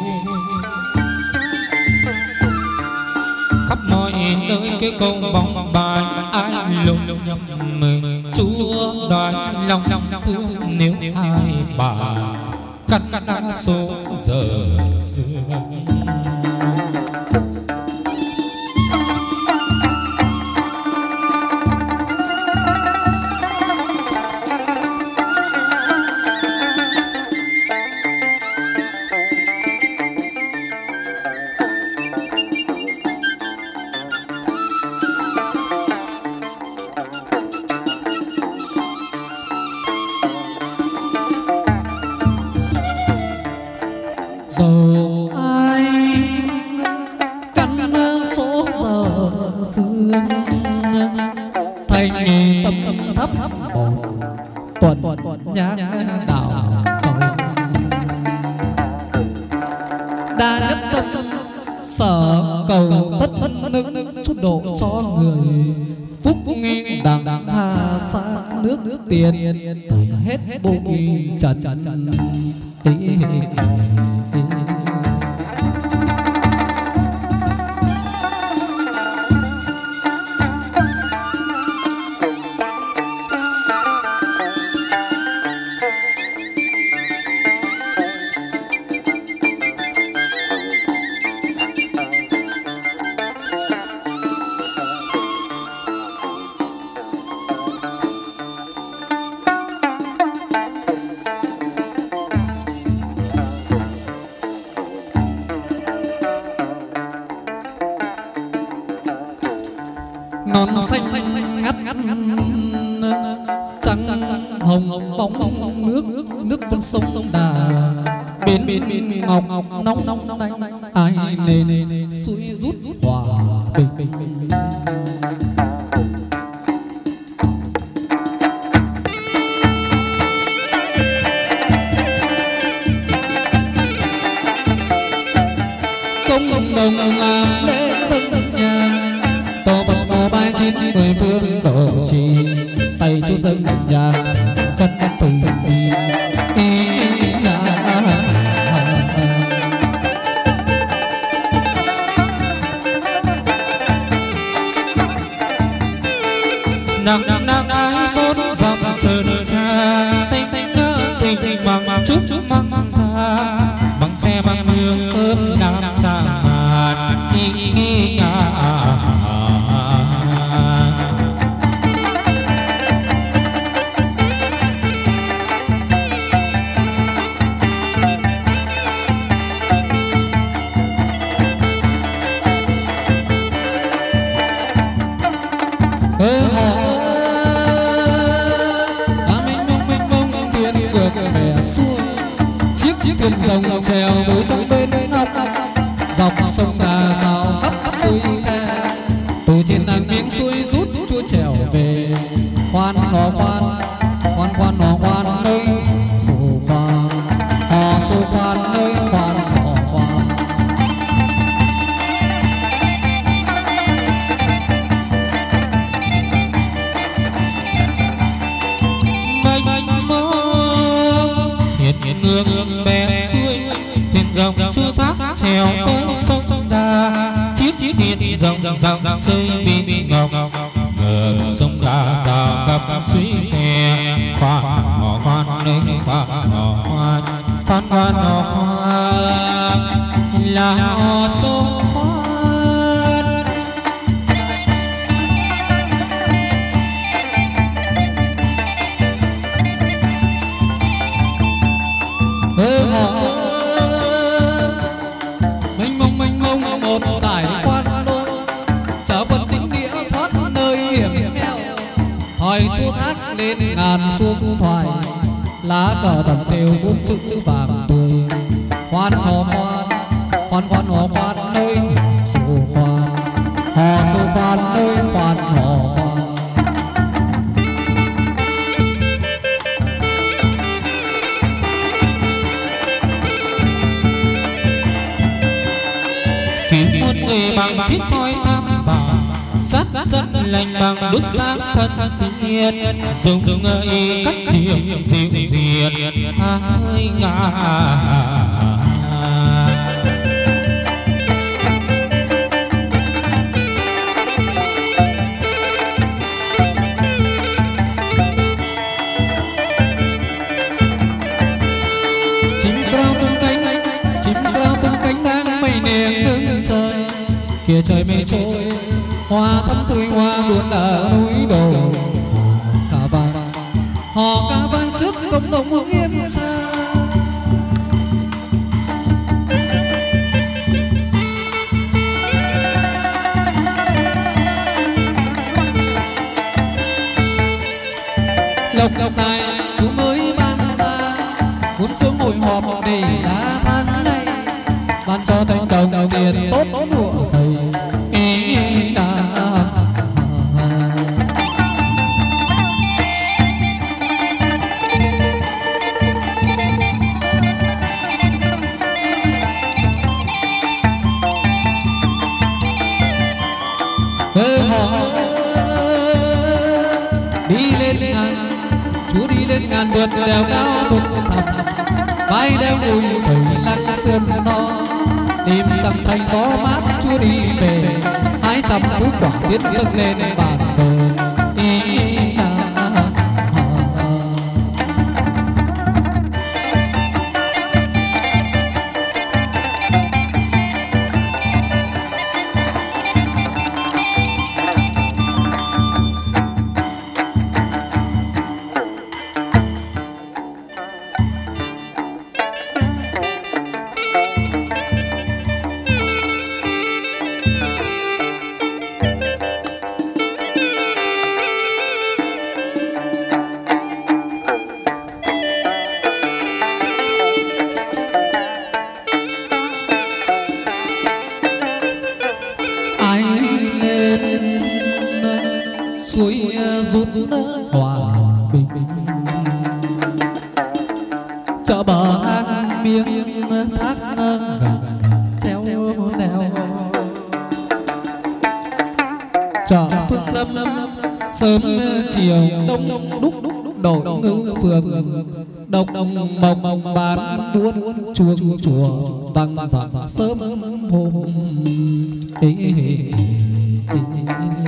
khắp mọi nơi cái câu vòng bài ai lùng nhầm chúa đoái lòng thương nếu hai bà cắt đá số giờ xưa. Dầu ai căn số giờ sương thành tâm thấp một tuần nhã đảo cầu đa nhất tâm sở cầu tất nâng chút độ cho người phúc nghi đằng tha xa nước tiền hết bụi trần ý. Non xanh ngắt ngắt trắng hồng bóng nước nước con sông Đà bên bên ngọc nóng nóng ai nên suối rút hòa bình. Công đồng làm lễ dân nhà tổ vật tổ bài chín mười phương độ trì tay chú dân nhà cất từ đi nàng nàng nàng ai vốn dòng sơn cha tình tình tình bằng chút măng ra bằng xe bằng mương cơm nam cha màn đi nghi ngà. thuyền rồng trèo với trong bên ngọc dọc sông Đà sao hấp xuôi khe từ trên nàng miếng xuôi rút chúa trèo về khoan hò khoan khoan nơi khoan họ khoan. Mênh mông hiền ngược bè xuôi, thuyền rồng chưa thác trèo tới sông Đà. Chiếc thuyền rồng rồng rơi bên ngọc, ngược sông Đà ra gặp suối khe. Khoan họ khoan nơi khoan họ khoan, khoan khoan họ khoan là họ sông khoan. Ơ họ mênh mông mênh mông một dải khoan đô, chở quân chính nghĩa thoát nơi hiểm nghèo. Hỏi Chu Thác lên ngàn xuông thoại, lá cờ thầm theo bốn chữ vàng tươi. Khoan hò khoan, khoan khoan hò khoan nơi sổ khoan, hò sổ khoan nơi khoan hò khoan. Kiếm một người bằng chiếc thoi tam bảo, sát rất lành bằng đốt sáng thân tiên. Dùng ý cách điểm dịu diệt hai ngà. Chim cao tung cánh, chim cao tung cánh đang mây niềng đứng trời. Kia trời mây trôi, hoa thắm tươi hoa luôn ở núi đồi. Cả vàng họ ca vang trước cộng đồng một nghiêm trang. Lộc lộc này chú mới ban ra, muốn xuống hội họp để đã tháng này. Ban cho thành đồng tiền tốt nụa dày. Ơ họ đi lên ngàn, chú đi lên ngàn vượt đèo cao vực thẳm. Vai đeo đùi thầy lăn sườn no, tìm chẳng thành gió mát chú đi về. Hai trăm thú quả tiến dâng lên bàn bờ. Ý, ý, à, à, à, à. Suối rút hòa bình, chợ bờ an miếng thác gần treo neo. Chợ Phước Lâm sớm chiều đông đúc đội ngư phường. Độc đồng mộng mộng bán buôn chuông chùa vang vang sớm hôm. Ê, ê, ê, ê, ê.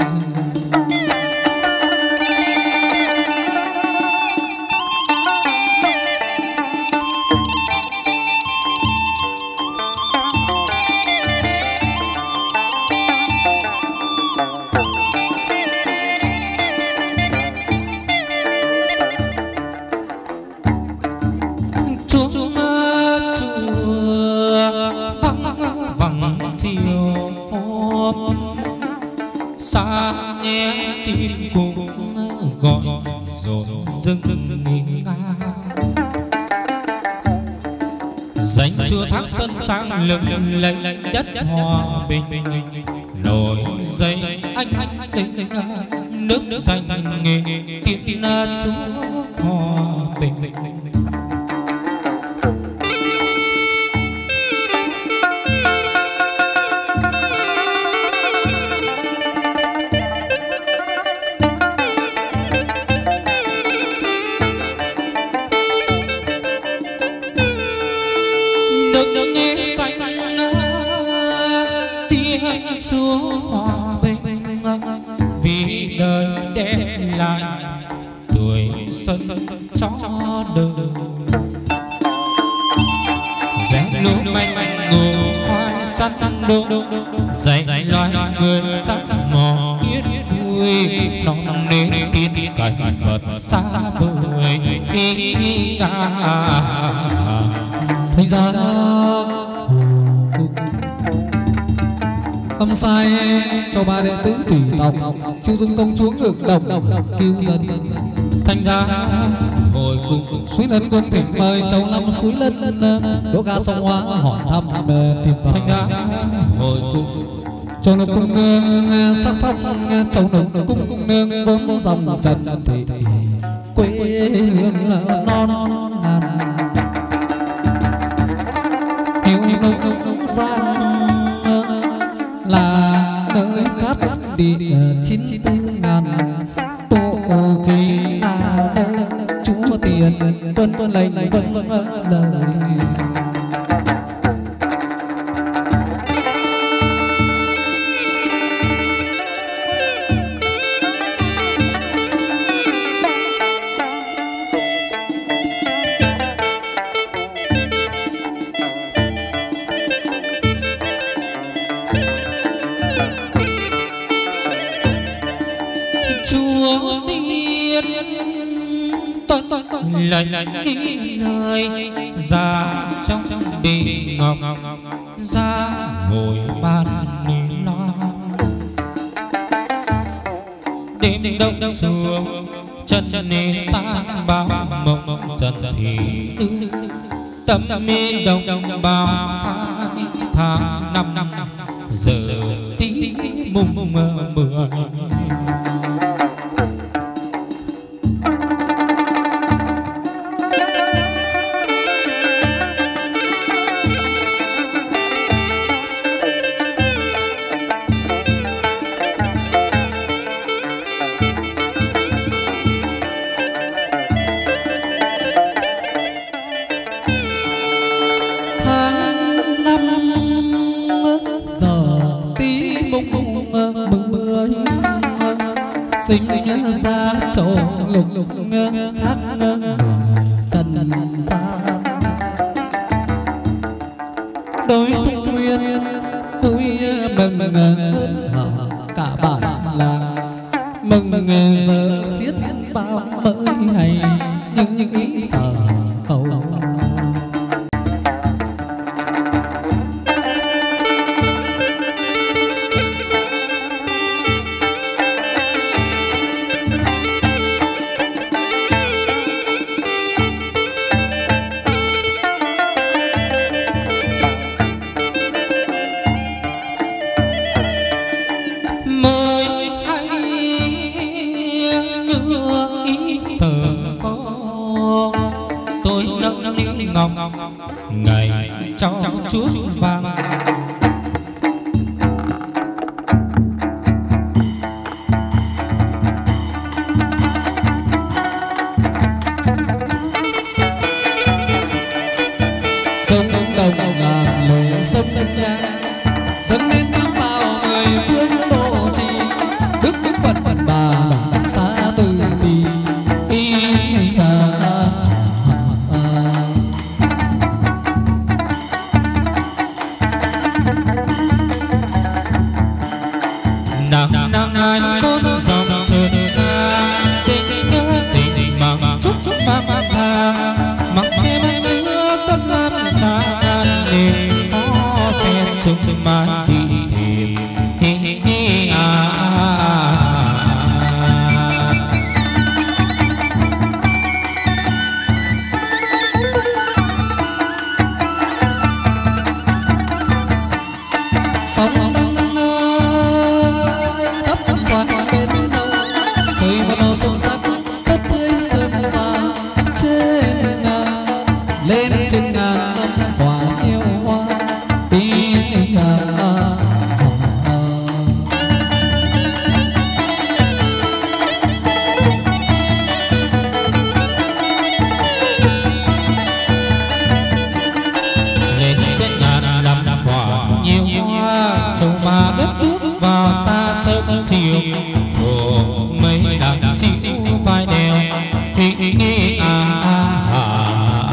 Xa nghe chim cùng gọi rộn rừng ngang. Danh chúa Thác Sơn Trang lừng lẫy đất hòa bình. Nổi dậy anh linh nước danh nghề Thiên chúa hòa bình. tiếng chúa hòa bình, vì đời đem lại tuổi xuân cho đời. Rẽ lúa manh ngủ khoai sắt đô, dạy loài người chắc mò biết vui, non nế tiên cảnh vật xa vời ý ngà. Thành ra không sai cho ba đệ tử tùy tộc, chiêu dung công chúa ngược đồng cứu dân. Thành ra hồi cùng Suối Lân cung thỉnh mời châu Lâm Suối Lân, đỗ ga sông Hóa hỏi thăm tìm tòi. thành ra hồi cùng Châu Lục cung nương sắc phong, châu Lục cung nương vốn dòng trần thị quê hương non ngàn. Hiếu nông gian là nơi cát địa chín tư ngàn, tổ khi là nơi chúa tiền tuân lệnh vâng lời. Chúa tiên tuân lệnh đi nơi ra trong đình ngọc, ra ngồi ban lo đêm đông xuống chân nên sang bao mộng trần thì tâm mi đông bao tháng tháng năm năm giờ tí mùng mười. Sinh ra châu lục khác trần gian, đôi thúc nguyên vui mừng hớn hở cả bản làng, mừng giờ xiết bao mới hay những ý sở cầu. Ngày cho chúa vàng công đồng làm lời dân nhà dân nên năm bao người phương độ trì, đức phật bà xa từ bi. Nàng con dòng sơn xa tình nhớ tình mang chúc chúc mang ra mặc che mang nước tâm nam cha để có phen sung mai tìm hi hi hi à. Sóng sông sắc đất tươi sương xa trên ngàn lên trên ngàn năm quả yêu hoa tiếng ngàn và đất nước vào xa sớm chiều hồ mây đang chịu vai đèo thì nghe à à à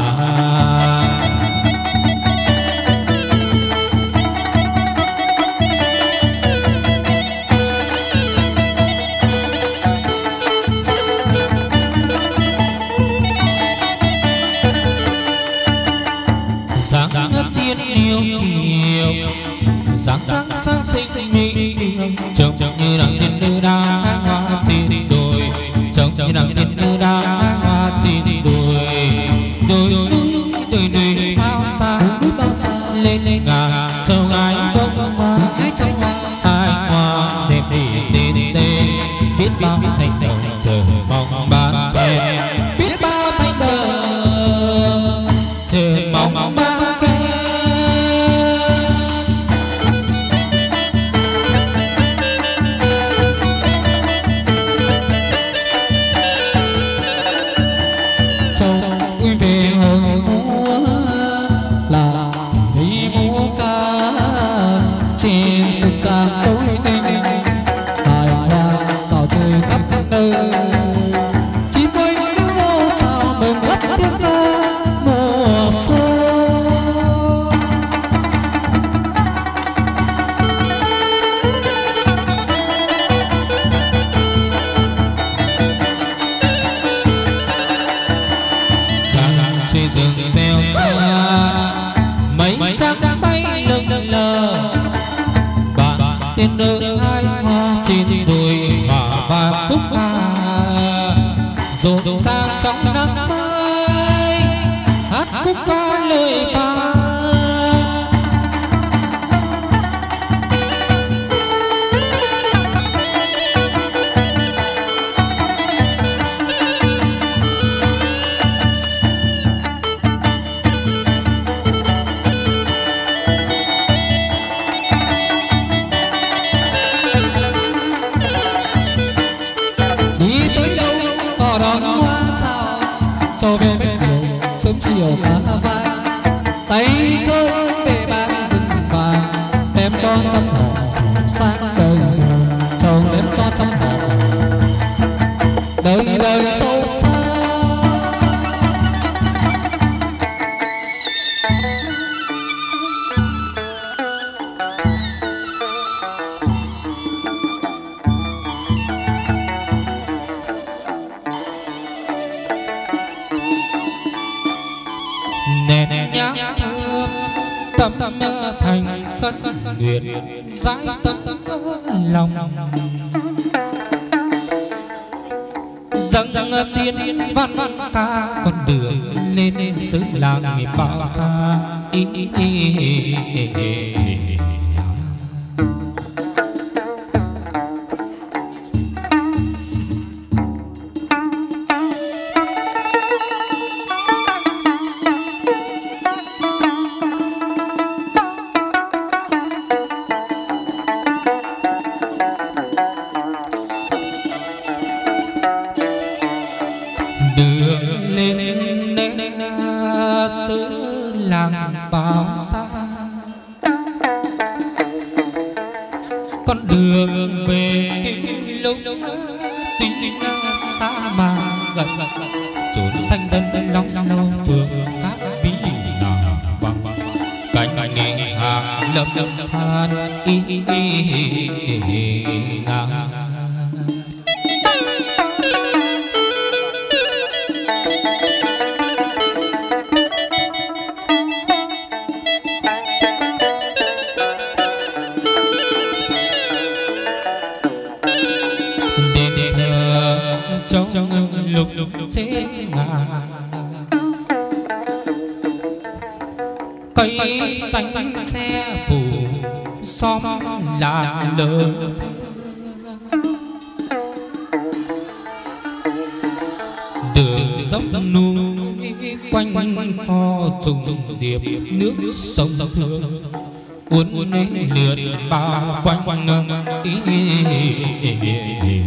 dáng tiên yêu kiều dáng dáng sáng xinh mỹ kiều trông như nàng tiên nữ đang hái hoa trên đồi trông như nàng tiên nữ đang hái hoa trên đồi đồi núi đồi núi bao xa lên ngả châu ai bông hoa hai hoa đẹp tê tê tê biết bao thành đầu chờ mong ban về biết bao thành đầu chờ mong ban tiên nữ hai hoa trên đồi hoa và cúc hoa rộn ràng trong nắng mai hát cúc ca lời ca cho về bếp điều sớm chiều cá vai tay khơi về ba rừng vàng đem cho trăm họ sáng đời chồng đem cho trăm họ đời đời sâu xa. Tâm thành khất nguyện giải tất lòng dâng tiên văn ca con đường lên xứ làng bao xa ý, ý, ý, ý, ý, ý. Cây xanh xe phủ xóm là lơ đường dốc núi quanh quanh co trùng điệp nước sông thương uốn lượn bao quanh quanh ý, ý, ý, ý, ý.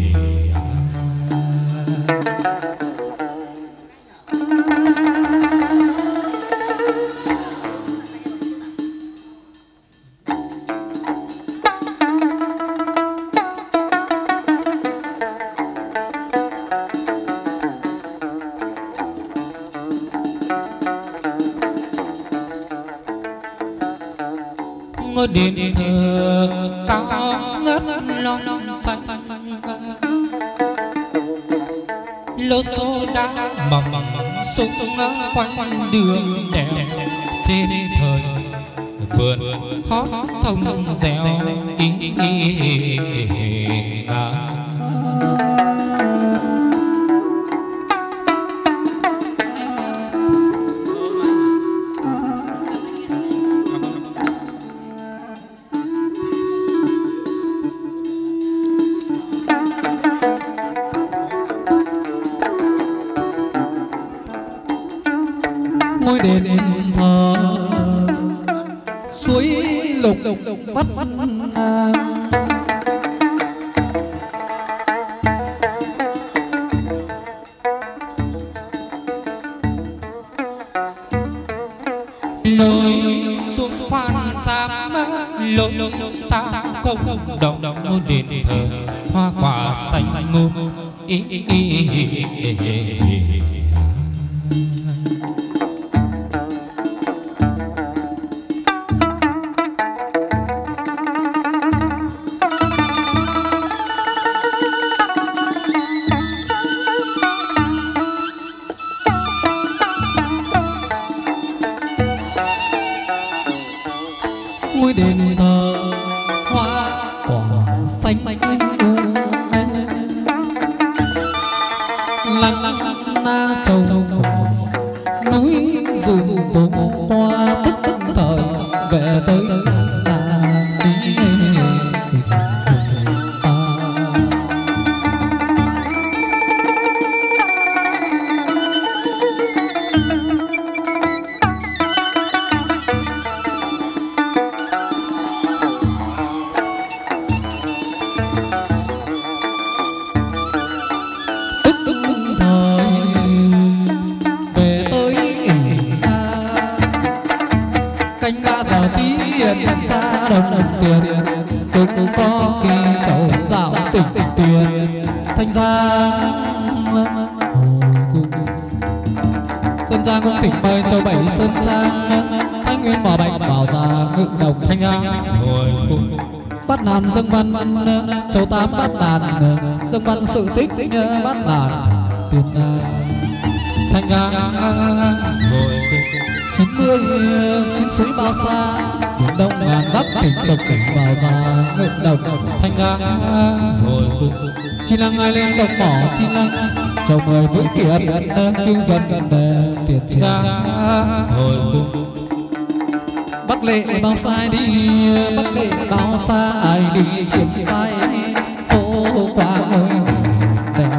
đền thờ cao ngất long xanh, lô xô đá mỏng súng quanh đường đèo trên thời vườn hót thông reo ý ý ý ngôi đền thờ suối lục vắt lối xuống khoan giáp lối xa công đồng ngôi đền thờ hoa quả xanh ngô ý ý ý ý ý. ngôi đền thờ hoa quả xanh lăng lăng na trầu núi dù phố qua tức thời về tới canh ba giờ tiền xa đồng tiền cũng có khi chầu dạo tỉnh tiền thanh ra hồi cung xuân trang cũng thỉnh mời châu bảy sơn trang thanh nguyên bỏ bạch bảo ra ngự đồng thanh ra hồi cung bát đàn dâng văn châu tám bát đàn dâng văn sự tích bát đàn tiền thanh ra hồi cung chín mươi chín suối bao xa biển đông ngàn bắc tỉnh trồng cảnh vào ra ngự đồng thanh ra hồi cung chi lăng ai lên đồng mỏ chi lăng chầu mời mũi kiệt cứu dân về tiền tiền hồi cung bắc lệ bao xa đi bắc lệ bao xa ai đi triển bay phố qua ngôi đèo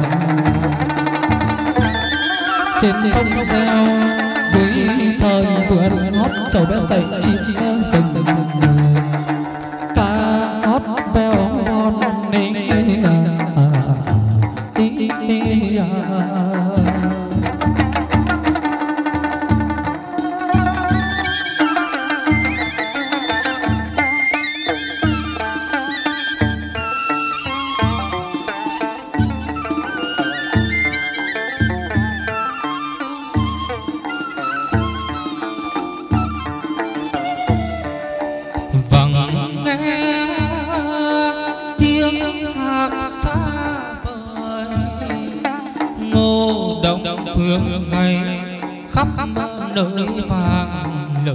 trên thông reo dưới thời vườn hót trầu bé dậy chim rừng ca hót veo von nên vang nghe tiếng hát xa vời ngô đồng phương hay khắp nơi vàng lừng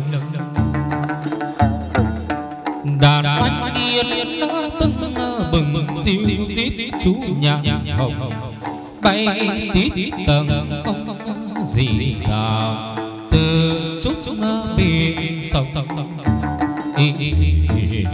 đàn bánh điên nó tưng bừng xíu xít chú nhà hồng bay tít tầng không gì ra từ chút biển sông ý ý ý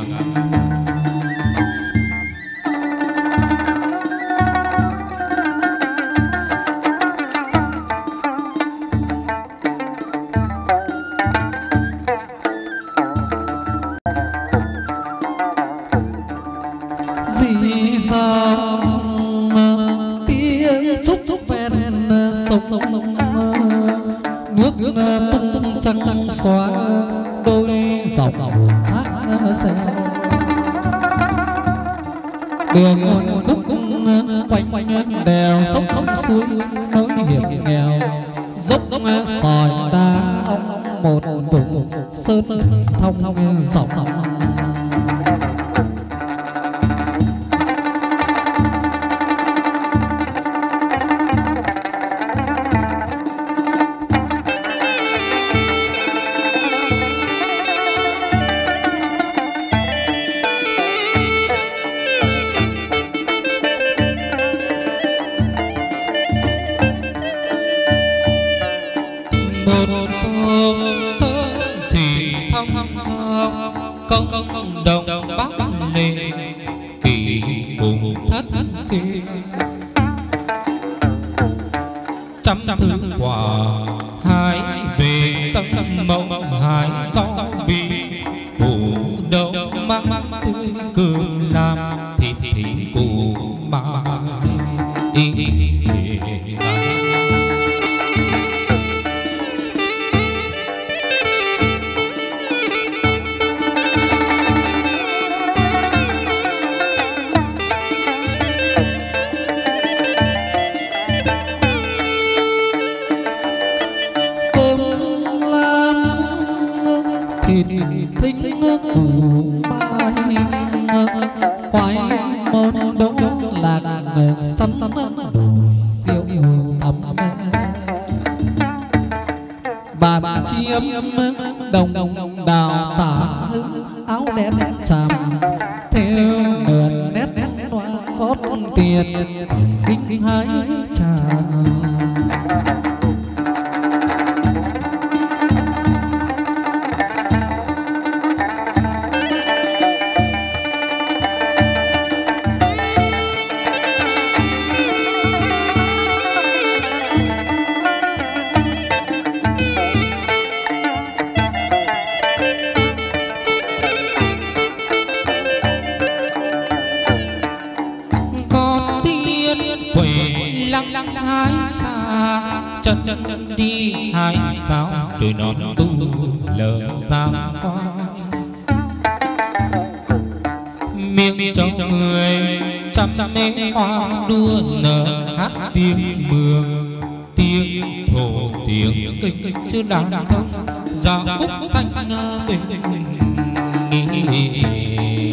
dì dào tiếng trúc trúc ven sông nước tung trăng xóa đôi dọc thác xe đường một khúc quanh quanh đèo sông suối nối hiểm nghèo dốc sỏi đá một vùng sơn thông rộng công đồng bắc lệ kỳ cùng thất khi trăm thứ quả hai về sông mộng hai gió vì cụ đâu mang tươi cơm làm thịt thịt cụ mà ý thính củ mai khoai môn đỗ lạc sắn đồi diệu tầm bàn chiêm đồng đào tả áo đen tràm theo nườn nét hoa gót tiền kinh hái tràm chân đi hai sao đôi non tu lờ giang coi miệng cho người trăm mê hoa đua nở hát tiếng mường tiếng thổ tiếng kinh chứ đàn thông giả khúc thanh bình nghĩ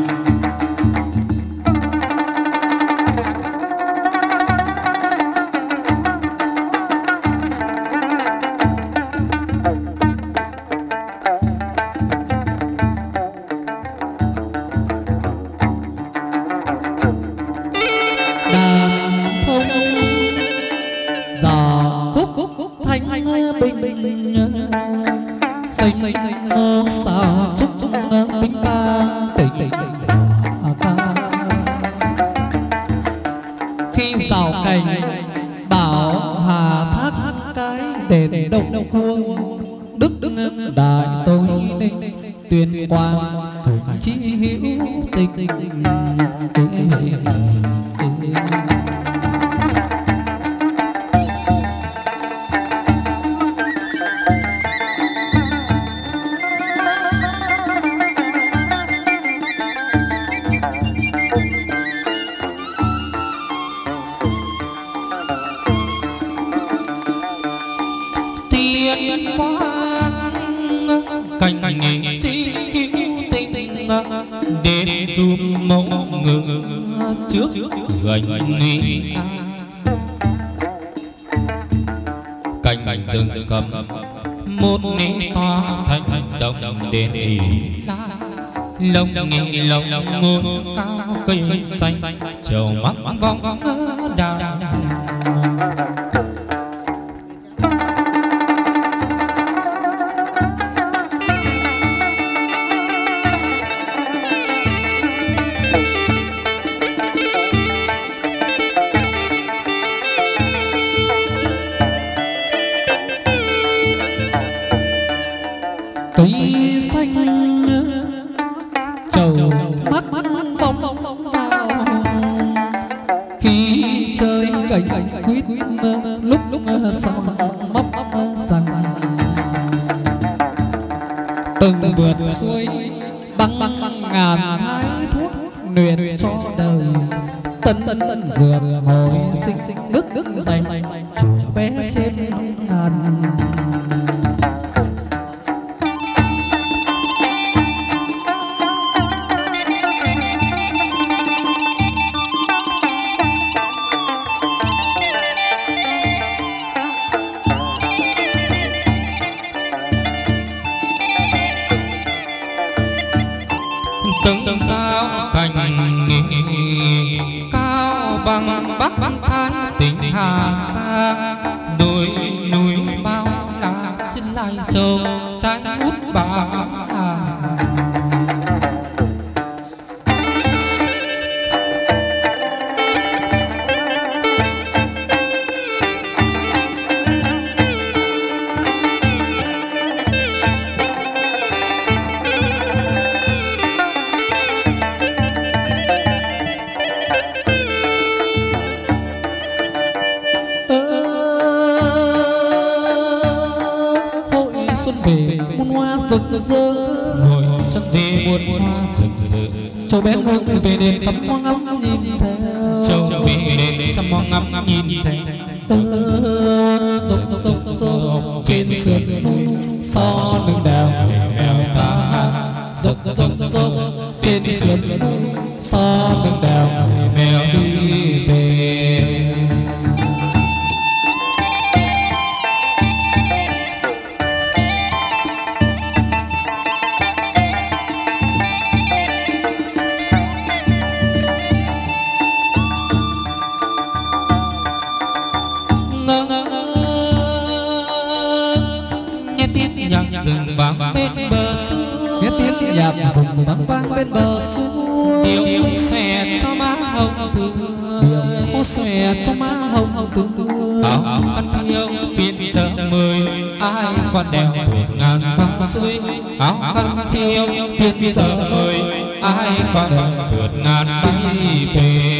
cành rừng cầm một nến toa thành đồng đền ỉ lông nghỉ lông ngôn cao cây xanh trầu mắt vong ngỡ đào cây xanh trầu mắt phong cao khi chơi gánh quýt lúc lúc sông móc rằng từng vượt xuôi băng băng ngàn hái thuốc nuyện cho đời tân tân dược hồi sinh đức đức dành chủ bé trên ngàn cành cao bằng bắc thái tỉnh Hà Sa, đồi núi bao la trên Lai Châu sáng út bà. Rực rỡ ngồi xuân về muôn hoa rực rỡ, châu bé ngưng về đền sắm hoa ngắm nhìn theo, châu về đền sắm hoa ngắm nhìn theo. Dốc dốc dốc trên sườn núi so đường đèo mèo ta, dốc dốc dốc trên sườn núi so đường đèo mèo đi về. Rừng vang bên bờ suối, nghe tiếng nhạc rừng vang vang bên bờ suối. Điệu xòe cho má hồng tươi, điệu xòe cho má hồng tươi. áo khăn thiêu phiên chợ mời, ai qua đèo vượt ngàn băng suối. Áo khăn thiêu phiên chợ mời, ai qua đèo vượt ngàn bay về.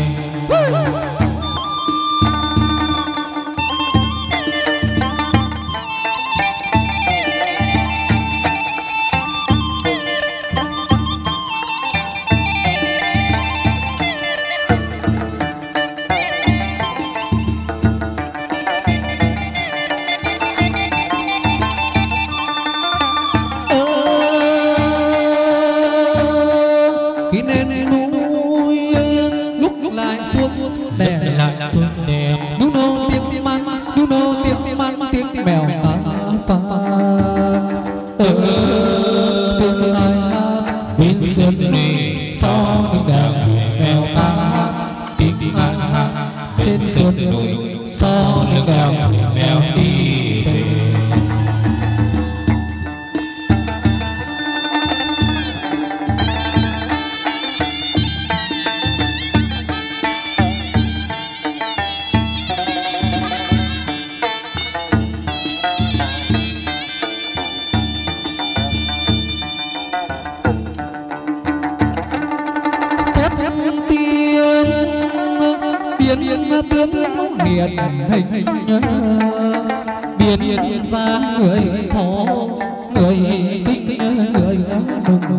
Biệt ra người thổ, người kinh, người đùng.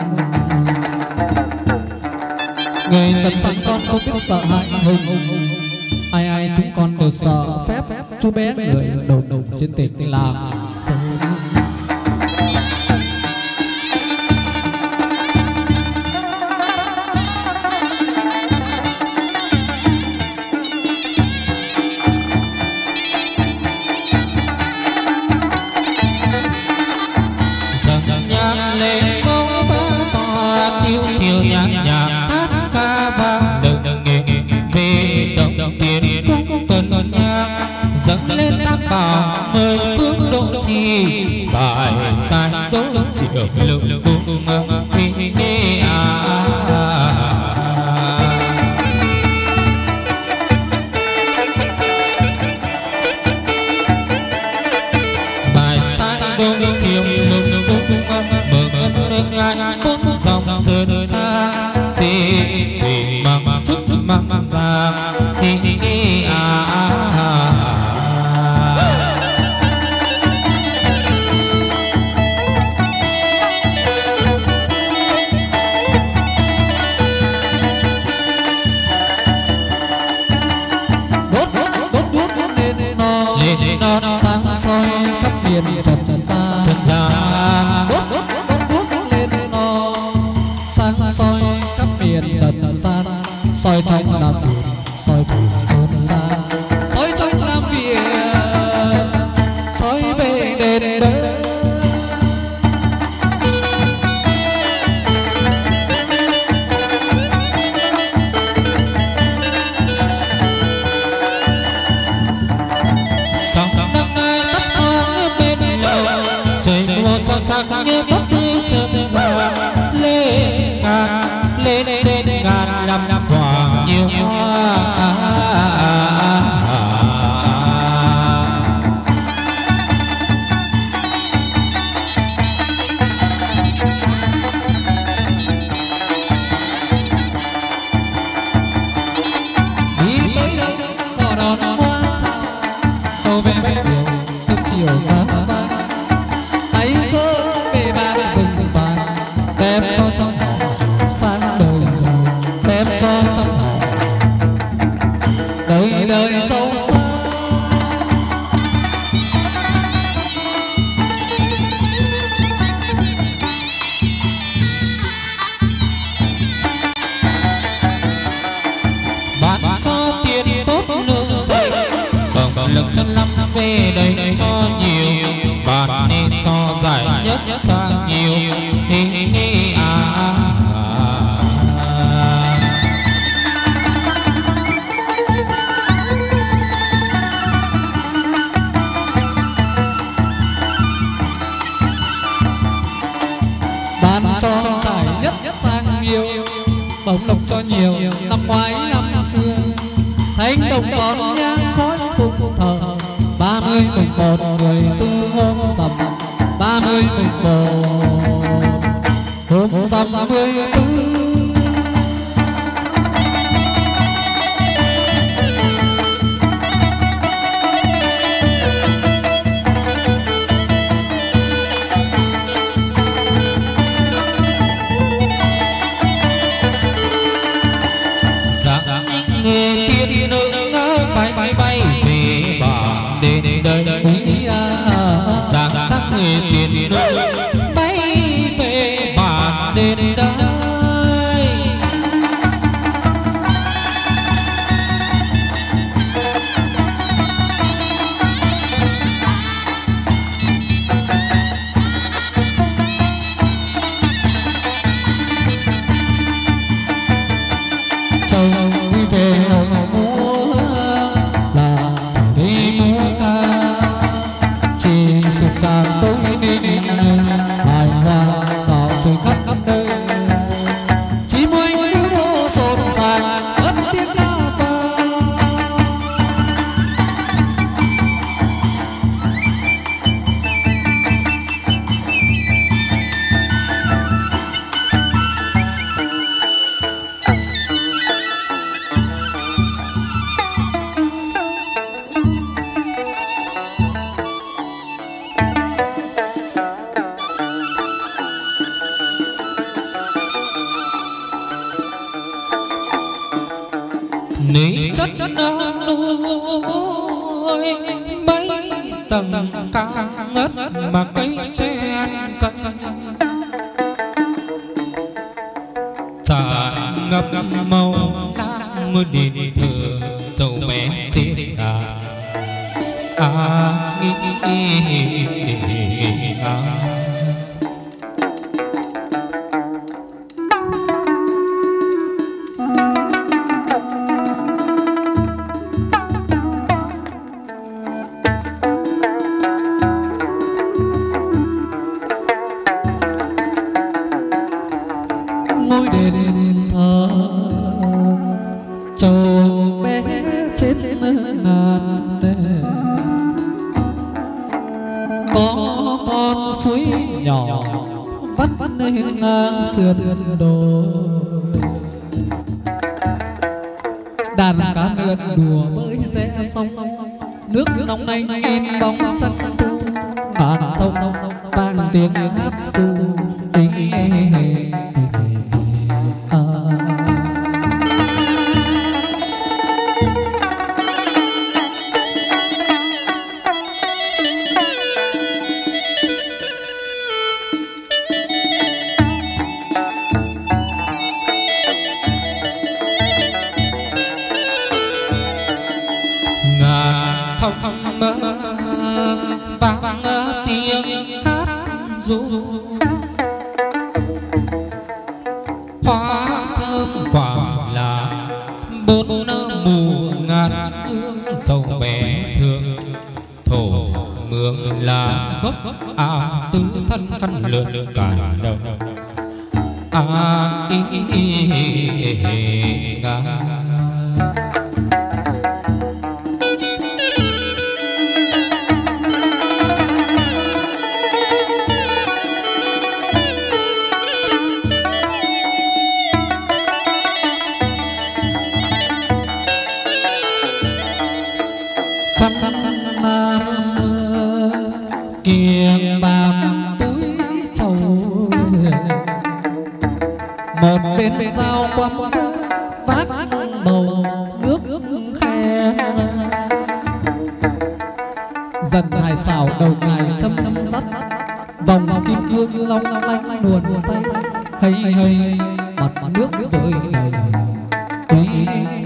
Người trần gian con không biết sợ hãi hùng. Ai ai chúng con đều sợ phép chú bé người đầu đầu trên tỉnh làm sơn. Dâng lên tam bảo mời phương độ trì, bài sai đỗ diệu lượng cung thi à. Bài sai đỗ diệu lượng cung mừng ân nước ngài bốn dòng sơn cha, thì thì mang chúc mang ra thì à. Sáng soi khắp miền trần gian, đốt đốt đốt đuốc lên no. Sáng soi khắp miền trần gian, soi trong Nam Việt, soi vùng sơn tra, soi trong Nam Việt, soi về đền đỡ. sắc như tóc tươi sớm và lên ngàn lên trên ngàn năm tỏa nhiều hoa. đi tới đâu có đón hoa chào châu về bách điều sớm chiều cá vang hãy có về ba rừng vàng đem cho trong họ sáng đời đời đem cho trong họ đời đời giàu sang. Bạn cho tiền tốt lương dày cộng lực chân năm về đây cho nhiều bạn nên cho giải nhất sang nhiều hi hi à, à, à. Ban cho giải nhất sang nhiều bổng lộc cho nhiều năm ngoái năm xưa thanh đồng còn nhang khói phục thờ ba mươi mùng một mười tư hôm rằm ba mươi mùng một hôm rằm mười tư. Người tiên nữ bay bay bay về bà đến đây giang sắc người tiên nữ bay về bà đến đây. Châu vui về múa là đi múa ca chỉ sụp tràn tối ninh hài hòa dạo trời khắp khắp nơi chỉ mỗi lưu đô rộn ràng ất tiếng ca vang. Nơi chất non nuôi mấy tầng cao ngất mà cây chen cân tràn ngập màu đang ngôi đền thờ dầu bé chết à à nghĩ à. Ngôi đền thờ trầu bé chết ngàn tề có con suối nhỏ vắt ngang sườn đồi đàn cá lươn đùa bơi rẽ sông nước nóng nanh in bóng trăng thu ngàn thông vang tiếng hát ru tình thông mơ vang tiếng hát ru hoa thơm quả là bốn mùa ngàn hương trầu bé thương thổ mưa hương là gốc áo tứ thân khăn lượn cài đầu à ý, ý, ý, ý, ngà. Kiềng bạc túi trầu một bên dao quắm vác bầu nước khe dần hải xảo đầu ngài châm châm sắt vòng kim cương long lanh luồn tay hay hay mặt nước với đầy ý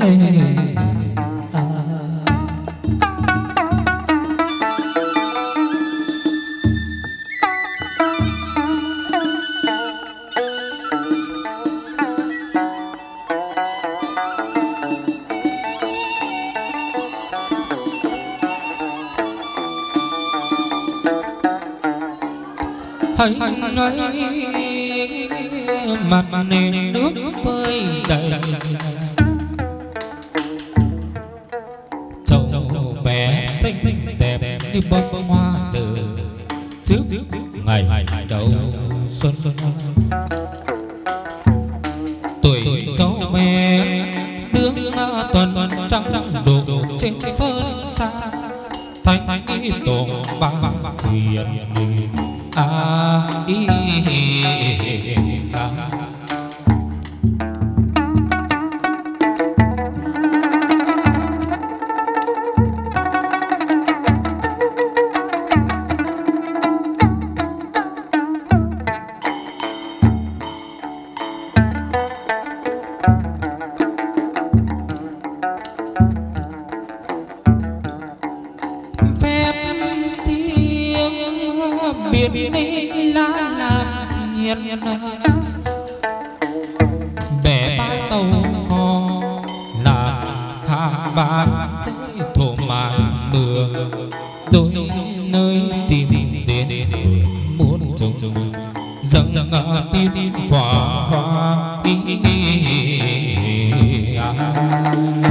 hay ấy mặt nền nước vơi đầy châu bé xinh đẹp như bông hoa nở trước ngày đầu xuân tuổi cháu bé nướng tuần trăng đổ trên sơn trang thanh ý tổ ba thuyền à ý à. Biển đi lá làm thiền bè ba tàu co là hạ ban cháy thổ màn mưa đôi nơi tìm đến muốn trông dâng tiên quả hoa ý, ý, ý, ý, ý, ý, ý.